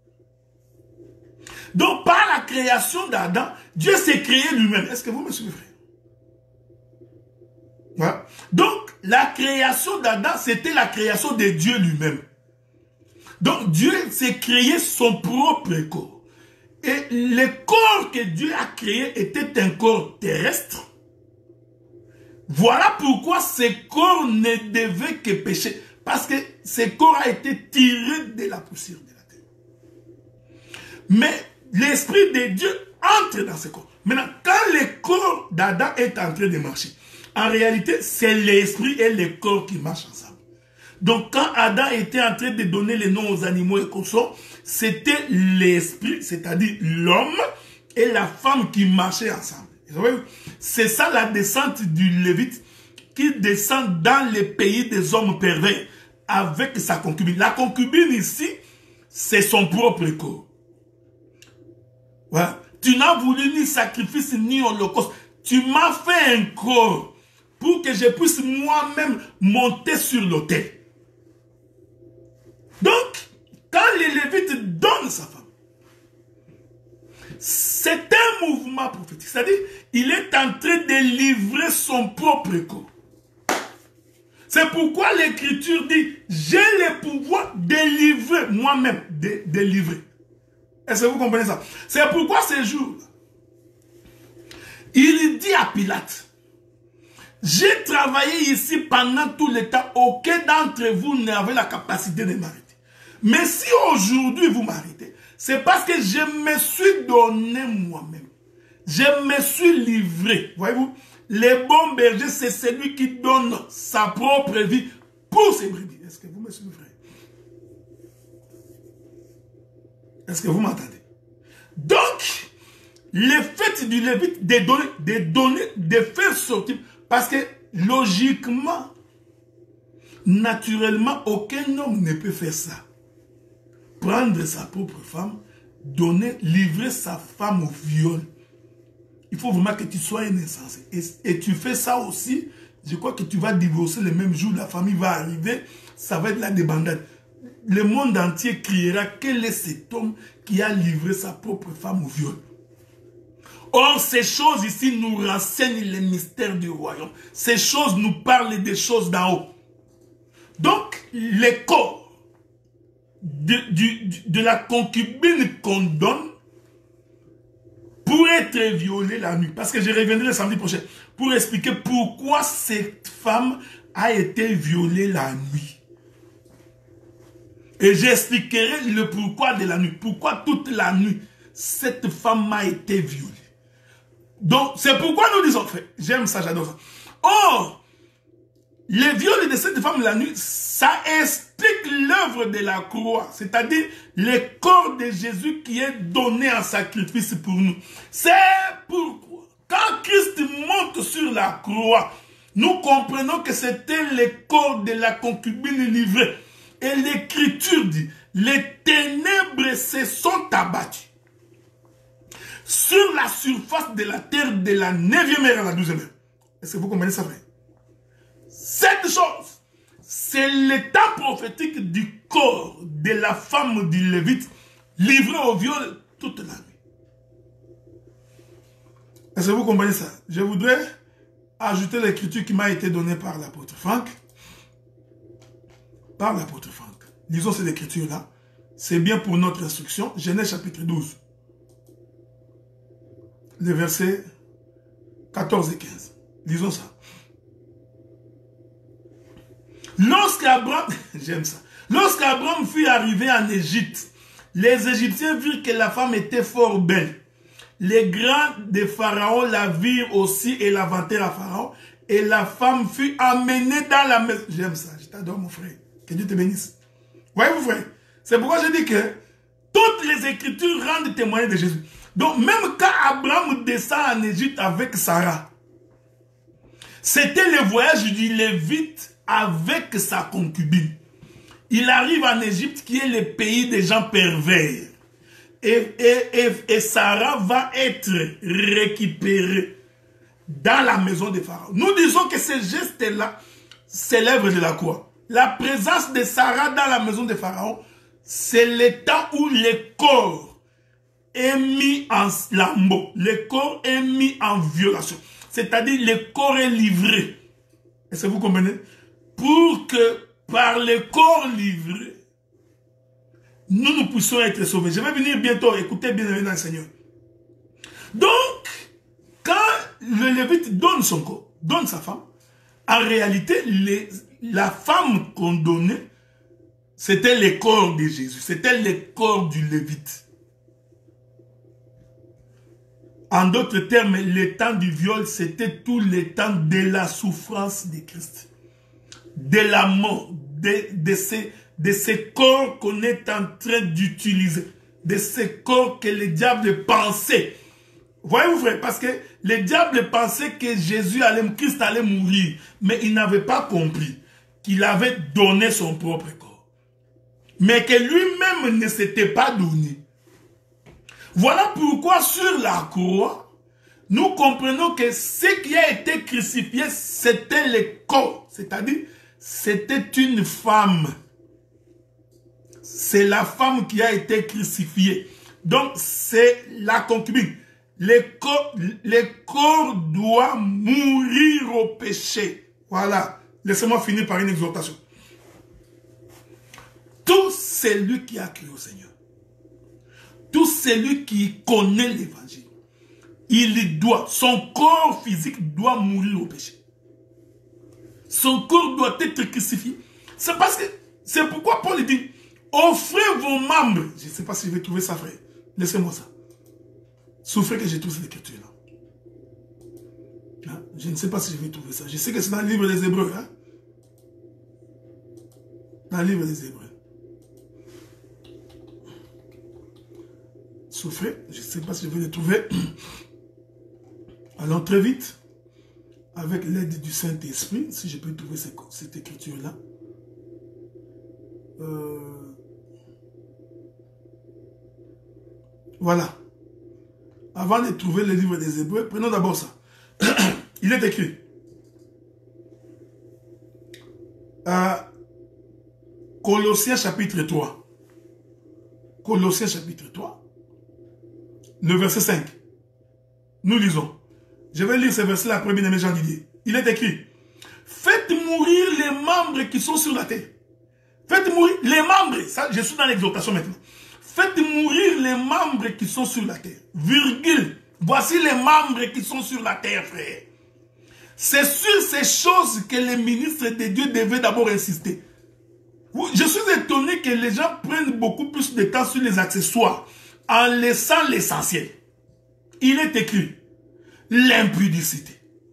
Donc, par la création d'Adam, Dieu s'est créé lui-même. Est-ce que vous me suivez? Ouais. Donc, la création d'Adam, c'était la création de Dieu lui-même. Donc, Dieu s'est créé son propre corps. Et le corps que Dieu a créé était un corps terrestre. Voilà pourquoi ce corps ne devait que pécher. Parce que ce corps a été tiré de la poussière de la terre. Mais l'Esprit de Dieu entre dans ce corps. Maintenant, quand le corps d'Adam est en train de marcher, en réalité, c'est l'Esprit et le corps qui marchent ensemble. Donc, quand Adam était en train de donner les noms aux animaux et consorts, c'était l'Esprit, c'est-à-dire l'homme et la femme qui marchaient ensemble. C'est ça la descente du Lévite qui descend dans les pays des hommes pervers avec sa concubine. La concubine ici, c'est son propre corps. Ouais. Tu n'as voulu ni sacrifice ni holocauste. Tu m'as fait un corps pour que je puisse moi-même monter sur l'autel. Donc, quand les Lévites donnent sa femme, c'est un mouvement prophétique. C'est-à-dire, il est en train de livrer son propre corps. C'est pourquoi l'Écriture dit, j'ai le pouvoir de livrer moi-même, de livrer. Est-ce que vous comprenez ça? C'est pourquoi ce jour-là, il dit à Pilate, j'ai travaillé ici pendant tout le temps, aucun d'entre vous n'avait la capacité de m'arrêter. Mais si aujourd'hui vous m'arrêtez, c'est parce que je me suis donné moi-même. Je me suis livré. Voyez-vous, le bon berger, c'est celui qui donne sa propre vie pour ses brebis. Est-ce que vous me suivez? Est-ce que vous m'entendez? Donc, le fait du Lévite de faire sortir, parce que logiquement, naturellement, aucun homme ne peut faire ça. Prendre sa propre femme, livrer sa femme au viol. Il faut vraiment que tu sois un insensé. Et tu fais ça aussi, je crois que tu vas divorcer le même jour, la famille va arriver, ça va être la débandade. Le monde entier criera, quel est cet homme qui a livré sa propre femme au viol? Or, ces choses ici nous renseignent les mystères du royaume. Ces choses nous parlent des choses d'en haut. Donc, les corps de la concubine qu'on donne pour être violée la nuit. Parce que je reviendrai le samedi prochain pour expliquer pourquoi cette femme a été violée la nuit. Et j'expliquerai le pourquoi de la nuit. Pourquoi toute la nuit, cette femme a été violée. Donc, c'est pourquoi nous disons, j'aime ça, j'adore ça. Or, les viols de cette femme la nuit, ça explique l'œuvre de la croix. C'est-à-dire le corps de Jésus qui est donné en sacrifice pour nous. C'est pourquoi, quand Christ monte sur la croix, nous comprenons que c'était le corps de la concubine livrée. Et l'Écriture dit, les ténèbres se sont abattues sur la surface de la terre de la 9e heure à la 12e heure. Est-ce que vous comprenez ça, frère? Cette chose, c'est l'état prophétique du corps de la femme du Lévite livrée au viol toute la nuit. Est-ce que vous comprenez ça? Je voudrais ajouter l'écriture qui m'a été donnée par l'apôtre Franck. Par l'apôtre Franck. Lisons cette écriture-là. C'est bien pour notre instruction. Genèse chapitre 12. Les versets 14 et 15. Lisons ça. Lorsqu'Abraham, j'aime ça. Lorsqu'Abraham fut arrivé en Égypte, les Égyptiens virent que la femme était fort belle. Les grands de Pharaon la virent aussi et la vantèrent à Pharaon. Et la femme fut amenée dans la maison. J'aime ça, je t'adore mon frère. Que Dieu te bénisse. Voyez-vous frère, c'est pourquoi je dis que toutes les écritures rendent témoignage de Jésus. Donc même quand Abraham descend en Égypte avec Sarah, c'était le voyage du Lévite avec sa concubine. Il arrive en Égypte qui est le pays des gens pervers. Et Sarah va être récupérée dans la maison de Pharaon. Nous disons que ce geste-là, c'est l'œuvre de la croix. La présence de Sarah dans la maison de Pharaon, c'est le temps où le corps est mis en lambeaux. Le corps est mis en violation. C'est-à-dire le corps est livré. Est-ce que vous comprenez? Pour que par le corps livré, nous puissions être sauvés. Je vais venir bientôt. Écoutez bien le Seigneur. Donc, quand le Lévite donne son corps, donne sa femme, en réalité, la femme qu'on donnait, c'était le corps de Jésus. C'était le corps du Lévite. En d'autres termes, le temps du viol, c'était tout le temps de la souffrance de Christ. De la mort, de ces corps qu'on est en train d'utiliser. De ces corps que le diable pensait. Voyez-vous frère, parce que le diable pensait que Christ allait mourir. Mais il n'avait pas compris qu'il avait donné son propre corps. Mais que lui-même ne s'était pas donné. Voilà pourquoi sur la croix, nous comprenons que ce qui a été crucifié, c'était le corps. C'est-à-dire, c'était une femme. C'est la femme qui a été crucifiée. Donc, c'est la concubine. Le corps doit mourir au péché. Voilà. Laissez-moi finir par une exhortation. Tout celui qui a cru au Seigneur, tout celui qui connaît l'évangile, son corps physique doit mourir au péché. Son corps doit être crucifié. C'est parce que, c'est pourquoi Paul dit, offrez vos membres. Je ne sais pas si je vais trouver ça, frère. Laissez-moi ça. Souffrez que je trouve cette écriture-là. Hein? Je ne sais pas si je vais trouver ça. Je sais que c'est dans le livre des Hébreux. Hein? Dans le livre des Hébreux. Souffrez. Je ne sais pas si je vais le trouver. Allons très vite. Avec l'aide du Saint-Esprit. Si je peux trouver cette écriture-là. Voilà. Avant de trouver le livre des Hébreux, prenons d'abord ça. Il est écrit. Colossiens chapitre 3. Colossiens chapitre 3. Le verset 5. Nous lisons. Je vais lire ce verset là, premier de Jean Didier. Il est écrit. Faites mourir les membres qui sont sur la terre. Faites mourir les membres. Ça, je suis dans l'exhortation maintenant. Faites mourir les membres qui sont sur la terre. Virgule. Voici les membres qui sont sur la terre, frère. C'est sur ces choses que les ministres de Dieu devaient d'abord insister. Je suis étonné que les gens prennent beaucoup plus de temps sur les accessoires en laissant l'essentiel. Il est écrit l'impudicité,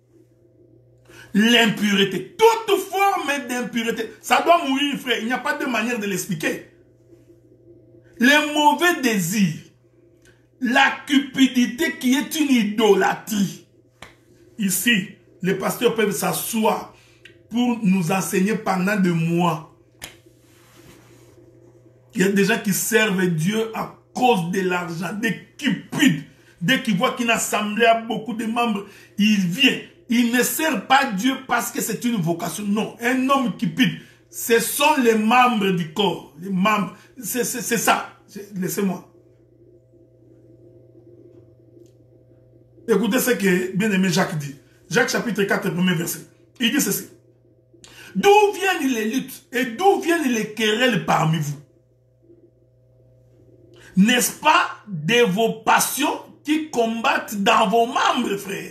l'impureté, toute forme d'impureté. Ça doit mourir, frère. Il n'y a pas de manière de l'expliquer. Les mauvais désirs, la cupidité qui est une idolâtrie. Ici, les pasteurs peuvent s'asseoir pour nous enseigner pendant des mois. Il y a des gens qui servent Dieu à cause de l'argent, des cupides. Dès qu'ils voient qu'une assemblée a beaucoup de membres, il vient. Il ne sert pas Dieu parce que c'est une vocation. Non, un homme cupide, ce sont les membres du corps. Les membres, c'est ça. Laissez-moi. Écoutez ce que bien-aimé Jacques dit. Jacques chapitre 4, premier verset. Il dit ceci. D'où viennent les luttes et d'où viennent les querelles parmi vous? N'est-ce pas de vos passions qui combattent dans vos membres, frères?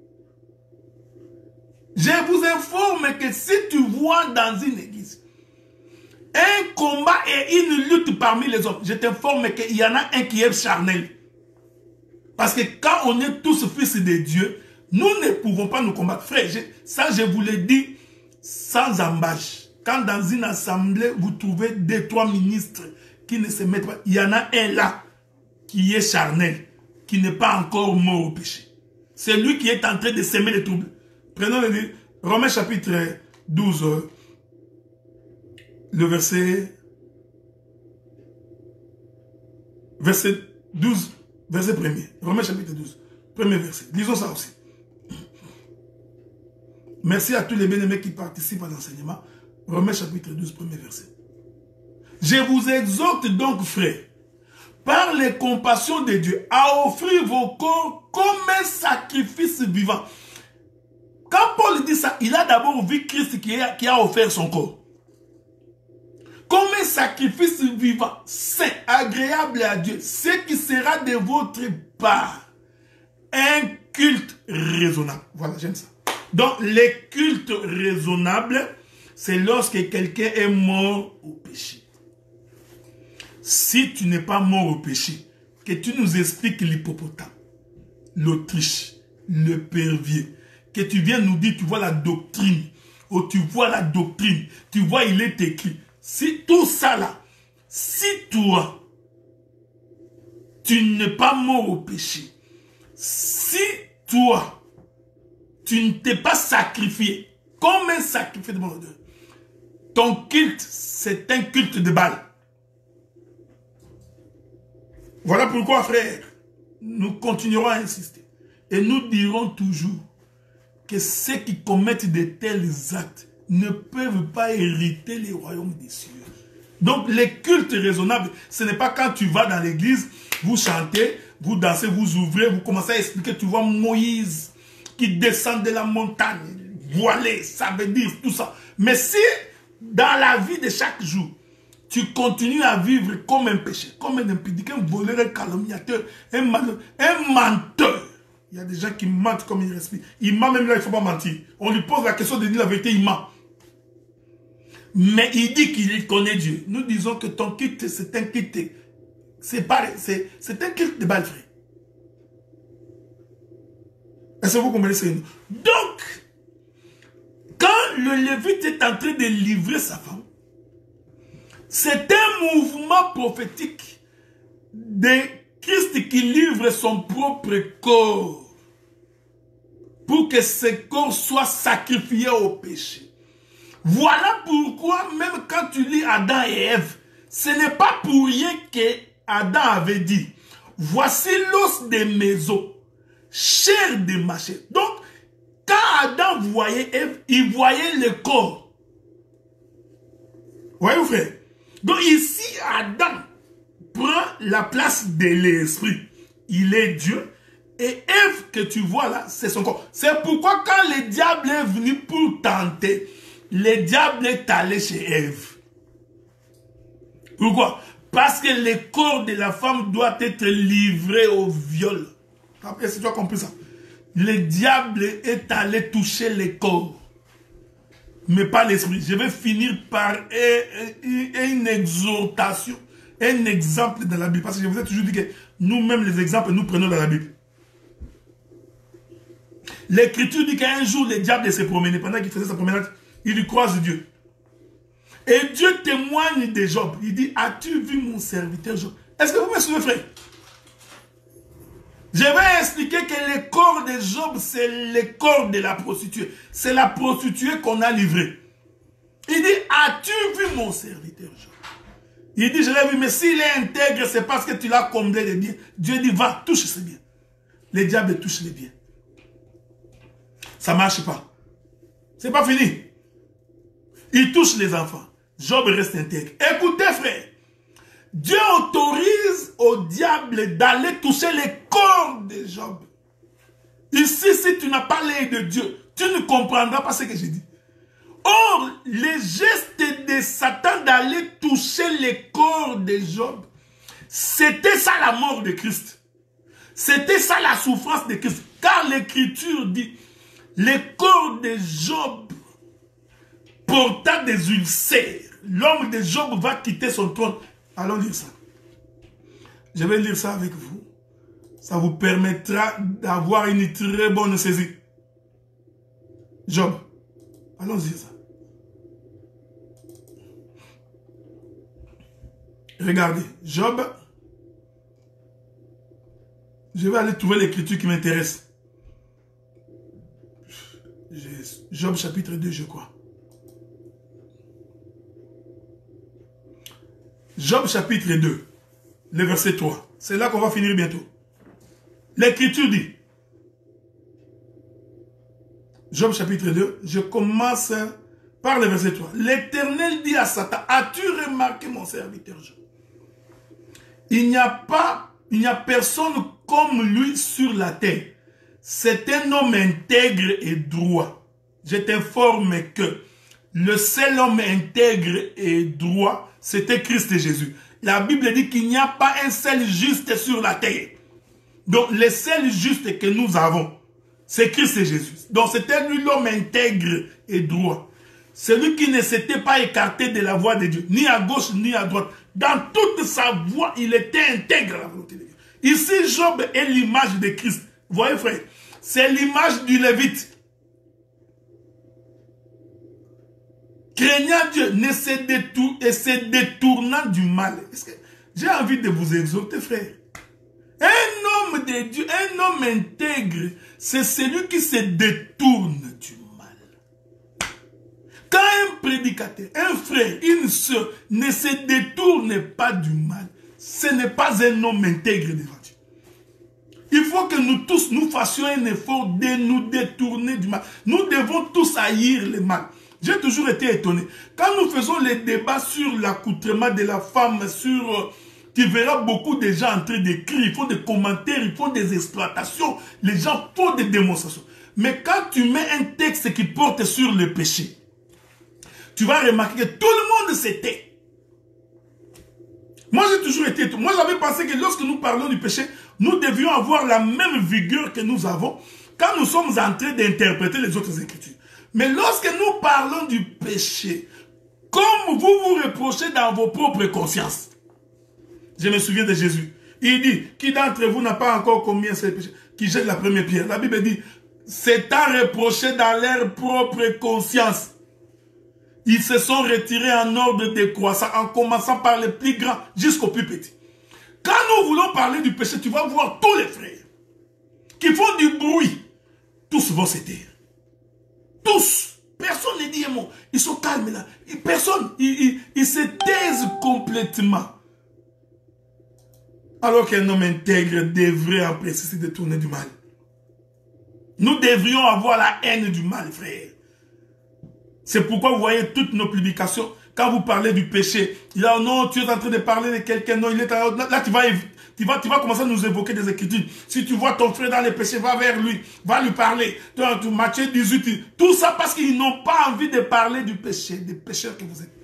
Je vous informe que si tu vois dans une église un combat et une lutte parmi les hommes, je t'informe qu'il y en a un qui est charnel. Parce que quand on est tous fils de Dieu, nous ne pouvons pas nous combattre. Frère, ça je vous l'ai dit sans embâche. Quand dans une assemblée, vous trouvez 2-3 ministres qui ne se mettent pas, il y en a un là qui est charnel, qui n'est pas encore mort au péché. C'est lui qui est en train de semer les troubles. Prenons le livre, Romains chapitre 12, le verset 12, verset 1er. Romains chapitre 12, premier verset. Lisons ça aussi. Merci à tous les bien-aimés qui participent à l'enseignement. Romains chapitre 12, premier verset. Je vous exhorte donc, frères, par les compassions de Dieu, à offrir vos corps comme un sacrifice vivant. Quand Paul dit ça, il a d'abord vu Christ qui a offert son corps. Comme un sacrifice vivant, saint, agréable à Dieu, ce qui sera de votre part un culte raisonnable. Voilà, j'aime ça. Donc, les cultes raisonnables, c'est lorsque quelqu'un est mort au péché. Si tu n'es pas mort au péché, que tu nous expliques l'hippopotame, l'Autriche, le pervier, que tu viens nous dire, tu vois la doctrine, ou tu vois la doctrine, tu vois, il est écrit. Si tout ça là, si toi, tu n'es pas mort au péché, si toi, tu ne t'es pas sacrifié, comme un sacrifice de mon Dieu, ton culte, c'est un culte de Baal. Voilà pourquoi, frère, nous continuerons à insister. Et nous dirons toujours que ceux qui commettent de tels actes ne peuvent pas hériter les royaumes des cieux. Donc, les cultes raisonnables, ce n'est pas quand tu vas dans l'église, vous chantez, vous dansez, vous ouvrez, vous commencez à expliquer, tu vois Moïse qui descend de la montagne, voilé, ça veut dire tout ça. Mais si, dans la vie de chaque jour, tu continues à vivre comme un péché, comme un impudique, un voleur, un calomniateur, un menteur. Il y a des gens qui mentent comme ils respirent. Il ment même là, il ne faut pas mentir. On lui pose la question de dire la vérité, il ment. Mais il dit qu'il connaît Dieu. Nous disons que ton culte, c'est un culte. C'est pareil, c'est un culte de Baal, frère. Est-ce que vous comprenez ce que nous? Donc, quand le Lévite est en train de livrer sa femme, c'est un mouvement prophétique de Christ qui livre son propre corps pour que ce corps soit sacrifié au péché. Voilà pourquoi même quand tu lis Adam et Ève, ce n'est pas pour rien que Adam avait dit, voici l'os des mes os, chair de ma chair. Donc, quand Adam voyait Ève, il voyait le corps. Voyez-vous, frère? Donc ici, Adam prend la place de l'esprit. Il est Dieu. Et Ève que tu vois là, c'est son corps. C'est pourquoi quand le diable est venu pour tenter, le diable est allé chez Ève. Pourquoi? Parce que le corps de la femme doit être livré au viol. Est-ce que tu as compris ça? Le diable est allé toucher le corps. mais pas l'esprit. Je vais finir par une exhortation, un exemple dans la Bible. Parce que je vous ai toujours dit que nous-mêmes, les exemples, nous prenons dans la Bible. L'Écriture dit qu'un jour, le diable s'est promené. Pendant qu'il faisait sa promenade, il lui croise Dieu. Et Dieu témoigne de Job. Il dit, as-tu vu mon serviteur Job? Est-ce que vous me suivez, frère? Je vais expliquer que le corps de Job, c'est le corps de la prostituée. C'est la prostituée qu'on a livrée. Il dit, as-tu vu mon serviteur Job? Il dit, je l'ai vu, mais s'il est intègre, c'est parce que tu l'as comblé de biens. Dieu dit, va, touche ses biens. Le diable touche les biens. Ça ne marche pas. C'est pas fini. Il touche les enfants. Job reste intègre. Écoutez, frère. Dieu autorise au diable d'aller toucher les corps de Job. Ici, si tu n'as pas l'œil de Dieu, tu ne comprendras pas ce que j'ai dit. Or, le geste de Satan d'aller toucher les corps de Job, c'était ça la mort de Christ. C'était ça la souffrance de Christ. Car l'Écriture dit, le corps de Job porta des ulcères. L'homme de Job va quitter son trône. Allons lire ça. Je vais lire ça avec vous. Ça vous permettra d'avoir une très bonne saisie. Job. Allons lire ça. Regardez. Job. Je vais aller trouver l'écriture qui m'intéresse. Job chapitre 2, je crois. Job chapitre 2, le verset 3. C'est là qu'on va finir bientôt. L'écriture dit, Job chapitre 2, je commence par le verset 3. L'Éternel dit à Satan, as-tu remarqué mon serviteur Job? Il n'y a personne comme lui sur la terre. C'est un homme intègre et droit. Je t'informe que le seul homme intègre et droit, c'était Christ Jésus. La Bible dit qu'il n'y a pas un seul juste sur la terre. Donc, le seul juste que nous avons, c'est Christ Jésus. Donc, c'était lui l'homme intègre et droit. Celui qui ne s'était pas écarté de la voie de Dieu, ni à gauche, ni à droite. Dans toute sa voie, il était intègre à la volonté de Dieu. Ici, Job est l'image de Christ. Vous voyez, frère, c'est l'image du Lévite. Craignant Dieu, ne se détournant du mal. J'ai envie de vous exhorter, frère. Un homme de Dieu, un homme intègre, c'est celui qui se détourne du mal. Quand un prédicateur, un frère, une soeur ne se détourne pas du mal, ce n'est pas un homme intègre devant Dieu. Il faut que nous tous, nous fassions un effort de nous détourner du mal. Nous devons tous haïr le mal. J'ai toujours été étonné. Quand nous faisons les débats sur l'accoutrement de la femme, tu verras beaucoup de gens en train d'écrire, ils font des commentaires, ils font des exploitations, les gens font des démonstrations. Mais quand tu mets un texte qui porte sur le péché, tu vas remarquer que tout le monde se tait. Moi, j'ai toujours été étonné. Moi, j'avais pensé que lorsque nous parlons du péché, nous devions avoir la même vigueur que nous avons quand nous sommes en train d'interpréter les autres écritures. Mais lorsque nous parlons du péché, comme vous vous reprochez dans vos propres consciences. Je me souviens de Jésus. Il dit, qui d'entre vous n'a pas encore commis ce péché? Qui jette la première pierre. La Bible dit, c'est à reprocher dans leur propre conscience. Ils se sont retirés en ordre décroissant, en commençant par les plus grands jusqu'aux plus petits. Quand nous voulons parler du péché, tu vas voir tous les frères qui font du bruit. Tous vont se taire. Tous. Personne ne dit un mot. Ils sont calmes là. Personne. Ils se taisent complètement. Alors qu'un homme intègre devrait en principe se détourner du mal. Nous devrions avoir la haine du mal, frère. C'est pourquoi vous voyez toutes nos publications. Quand vous parlez du péché, il y a non, tu es en train de parler de quelqu'un, non, il est là, tu vas commencer à nous évoquer des écritures. Si tu vois ton frère dans les péchés, va vers lui, va lui parler. Matthieu 18, tout ça parce qu'ils n'ont pas envie de parler du péché, des pécheurs que vous êtes.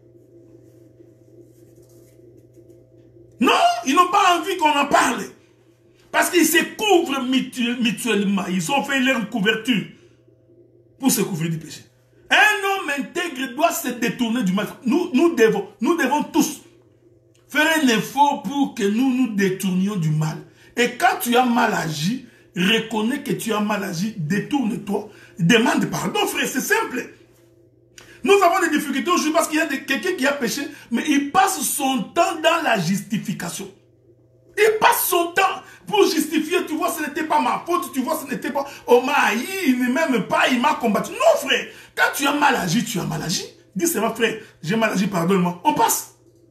Non, ils n'ont pas envie qu'on en parle. Parce qu'ils se couvrent mutuellement. Ils ont fait leur couverture pour se couvrir du péché. Un homme intègre doit se détourner du mal. Nous devons tous faire un effort pour que nous nous détournions du mal. Et quand tu as mal agi, reconnais que tu as mal agi, détourne-toi, demande pardon, frère, c'est simple. Nous avons des difficultés aujourd'hui parce qu'il y a quelqu'un qui a péché, mais il passe son temps dans la justification. Il passe son temps pour justifier, tu vois, ce n'était pas ma faute, tu vois, ce n'était pas, on m'a haï, il ne m'aime pas, il m'a combattu. Non, frère, quand tu as mal agi, tu as mal agi. Dis, c'est vrai, frère, j'ai mal agi, pardonne-moi. On passe.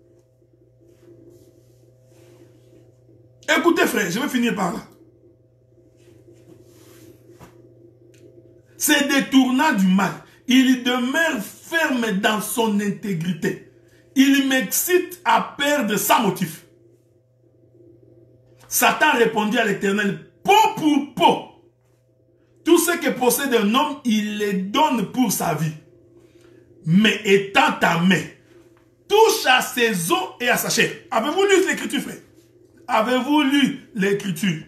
Écoutez, frère, je vais finir par là. Se détournant du mal, il demeure ferme dans son intégrité. Il m'excite à perdre sans motif. Satan répondit à l'Éternel, peau pour peau. Tout ce que possède un homme, il les donne pour sa vie. Mais étends ta main, touche à ses os et à sa chair. Avez-vous lu l'écriture, frère? Avez-vous lu l'écriture?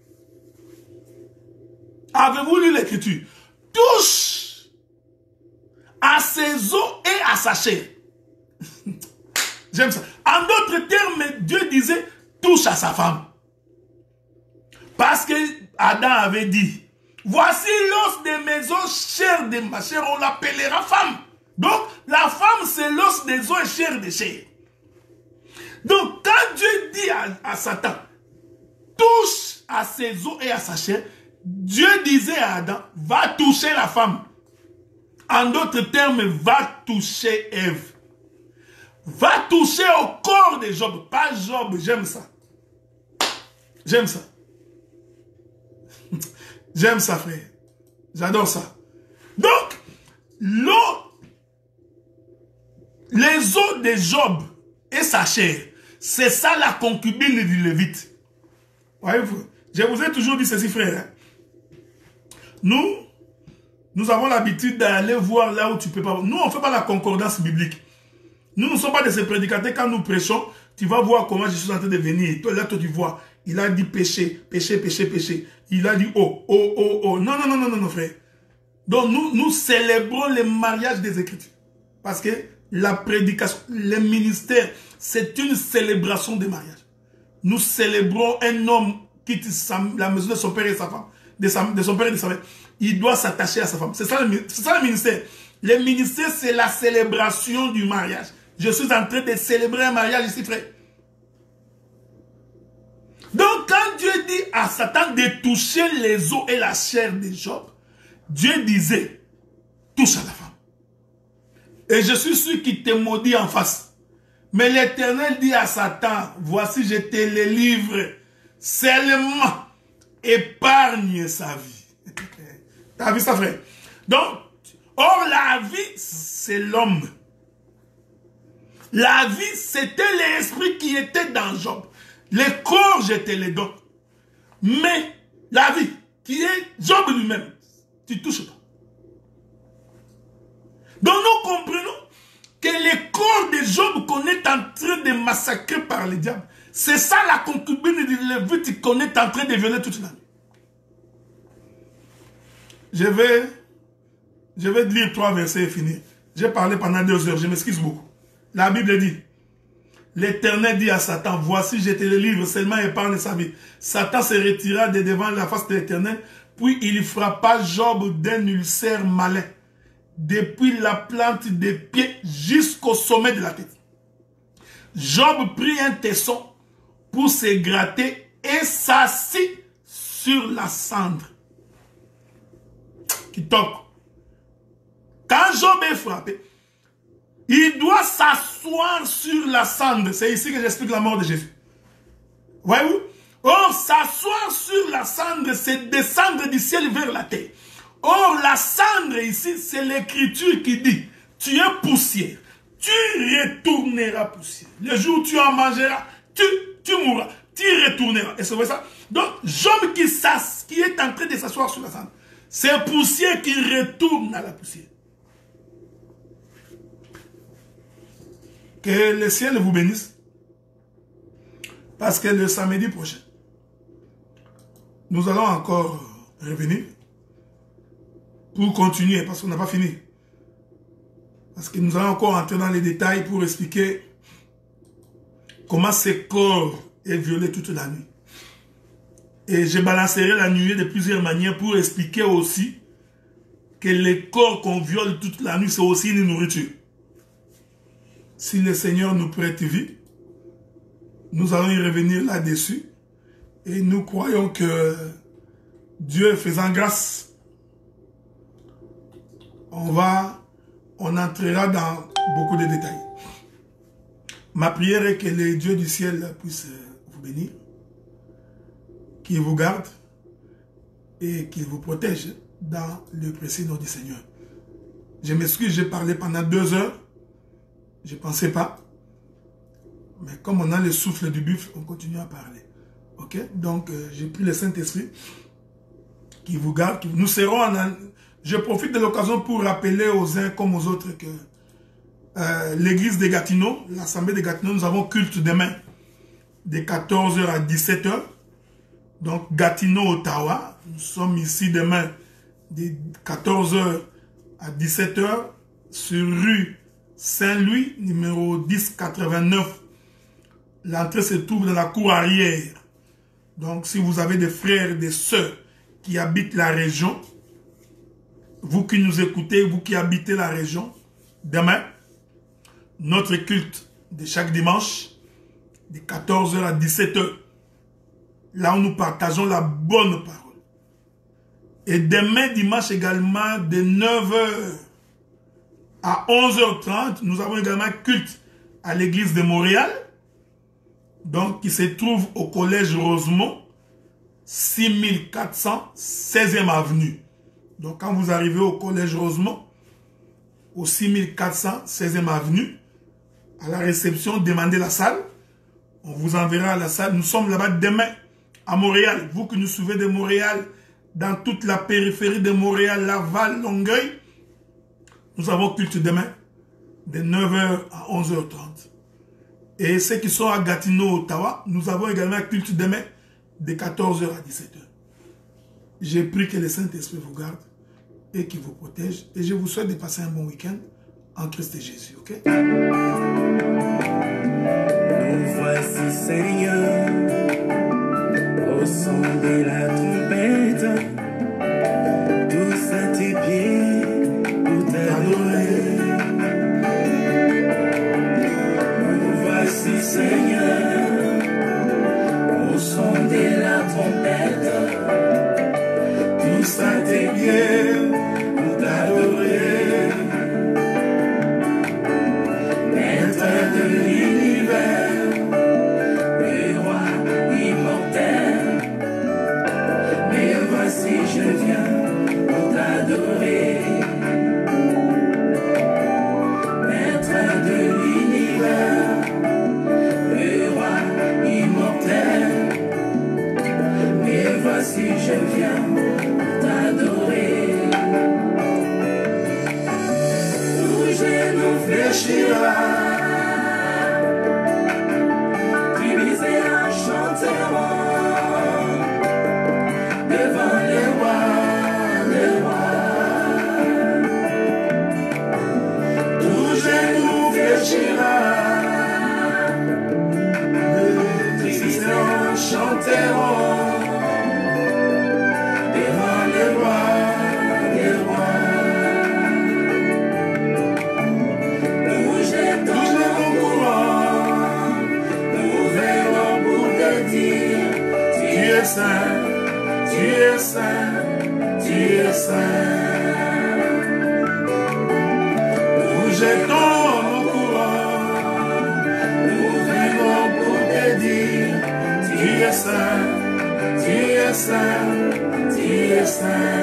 Avez-vous lu l'écriture? Touche à ses os et à sa chair. J'aime ça. En d'autres termes, Dieu disait, touche à sa femme. Parce que Adam avait dit, voici l'os de mes os, chair de ma chair, on l'appellera femme. Donc, la femme, c'est l'os des os et chair de chair. Donc, quand Dieu dit à Satan, touche à ses os et à sa chair, Dieu disait à Adam, va toucher la femme. En d'autres termes, va toucher Ève. Va toucher au corps de Job. Pas Job, j'aime ça. J'aime ça. J'aime ça, frère. J'adore ça. Donc, les os de Job et sa chair, c'est ça la concubine du Lévite. Voyez-vous, je vous ai toujours dit ceci, frère. Nous avons l'habitude d'aller voir là où tu peux pas. Nous, on ne fait pas la concordance biblique. Nous ne sommes pas de ces prédicateurs. Quand nous prêchons, tu vas voir comment je suis en train de venir. Toi, là, toi, tu vois. Il a dit péché, péché, péché, péché. Il a dit oh, oh, oh, oh. Non, non, non, non, non, non, frère. Donc, nous célébrons le mariage des Écritures. Parce que la prédication, le ministère, c'est une célébration de mariage. Nous célébrons un homme qui quitte la maison de son père et sa femme, de son père et de sa mère. Il doit s'attacher à sa femme. C'est ça le ministère. Le ministère, c'est la célébration du mariage. Je suis en train de célébrer un mariage ici, frère. Donc, quand Dieu dit à Satan de toucher les os et la chair de Job, Dieu disait, touche à la femme. Et je suis sûr qu'il te maudit en face. Mais l'Éternel dit à Satan, voici je te le livre, seulement épargne sa vie. T'as vu ça, frère? Donc, or la vie, c'est l'homme. La vie, c'était l'esprit qui était dans Job. Le corps, je te le donne. Mais la vie, qui est Job lui-même, tu ne touches pas. Donc nous comprenons que le corps de Job qu'on est en train de massacrer par le diable, c'est ça la concubine de Lévite qu'on est en train de violer toute la nuit. Je vais lire 3 versets et finir. J'ai parlé pendant 2 heures, je m'excuse beaucoup. La Bible dit, l'Éternel dit à Satan, voici je te le livre, seulement épargne sa vie. Satan se retira de devant la face de l'Éternel, puis il frappa Job d'un ulcère malin, depuis la plante des pieds jusqu'au sommet de la tête. Job prit un tesson pour se gratter et s'assit sur la cendre. Qui toque. Quand Job est frappé, il doit s'asseoir sur la cendre. C'est ici que j'explique la mort de Jésus. Voyez-vous? Or, s'asseoir sur la cendre, c'est descendre du ciel vers la terre. Or, la cendre ici, c'est l'écriture qui dit, tu es poussière, tu retourneras poussière. Le jour où tu en mangeras, tu mourras, tu retourneras. Et c'est vrai ça? Donc, Job qui est en train de s'asseoir sur la cendre, c'est poussière qui retourne à la poussière. Que le ciel vous bénisse. Parce que le samedi prochain, nous allons encore revenir pour continuer, parce qu'on n'a pas fini. Parce que nous allons encore entrer dans les détails pour expliquer comment ce corps est violé toute la nuit. Et je balancerai la nuée de plusieurs manières pour expliquer aussi que les corps qu'on viole toute la nuit, c'est aussi une nourriture. Si le Seigneur nous prête vie, nous allons y revenir là-dessus. Et nous croyons que Dieu faisant grâce, on entrera dans beaucoup de détails. Ma prière est que le Dieu du ciel puisse vous bénir, qu'il vous garde et qu'il vous protège dans le précieux nom du Seigneur. Je m'excuse, j'ai parlé pendant 2 heures. Je ne pensais pas. Mais comme on a le souffle du buffle, on continue à parler. Ok? Donc, j'ai pris le Saint-Esprit qui vous garde. Nous serons Je profite de l'occasion pour rappeler aux uns comme aux autres que l'église de Gatineau, l'assemblée de Gatineau, nous avons culte demain de 14h à 17h. Donc, Gatineau, Ottawa. Nous sommes ici demain de 14h à 17h sur rue Saint-Louis, numéro 1089. L'entrée se trouve dans la cour arrière. Donc, si vous avez des frères et des sœurs qui habitent la région, vous qui nous écoutez, vous qui habitez la région, demain, notre culte de chaque dimanche, de 14h à 17h, là où nous partageons la bonne parole. Et demain dimanche également, de 9h à 11h30, nous avons également culte à l'église de Montréal, donc qui se trouve au collège Rosemont, 6400 16e avenue. Donc quand vous arrivez au collège Rosemont, au 6400 16e avenue, à la réception, demandez la salle. On vous enverra à la salle. Nous sommes là-bas demain à Montréal. Vous qui nous suivez de Montréal, dans toute la périphérie de Montréal, Laval, Longueuil, nous avons culte demain de 9h à 11h30. Et ceux qui sont à Gatineau, Ottawa, nous avons également culte demain de 14h à 17h. J'ai pris que le Saint-Esprit vous garde et qu'il vous protège. Et je vous souhaite de passer un bon week-end en Christ et Jésus. Ok? Nous voici, Seigneur, au son de la trompette, tous à tes pieds pour t'adorer. Nous voici, Seigneur, au son de la trompette, tous à tes pieds pour t'adorer. Maître de l'univers, le roi immortel, mais voici je viens pour t'adorer. Maître de l'univers, le roi immortel, mais voici je viens pour t'adorer. Tout genou fléchira, tribusés chanteront devant le roi, le roi. Tout genou fléchira, tribusés chanteront devant le roi, le roi. Nous jetons nos courants, nous venons pour te dire, tu es saint, tu es saint, tu es saint. Nous jetons nos courants, nous venons pour te dire, tu es saint, tu es saint, tu es saint.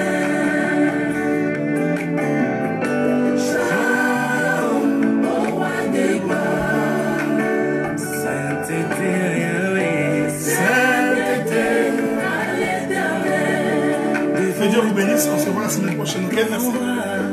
Shalom, au roi des gloires, sainteté Yahweh, sainteté à l'éternel. Que Dieu vous bénisse. On se voit la semaine prochaine. Ok, merci.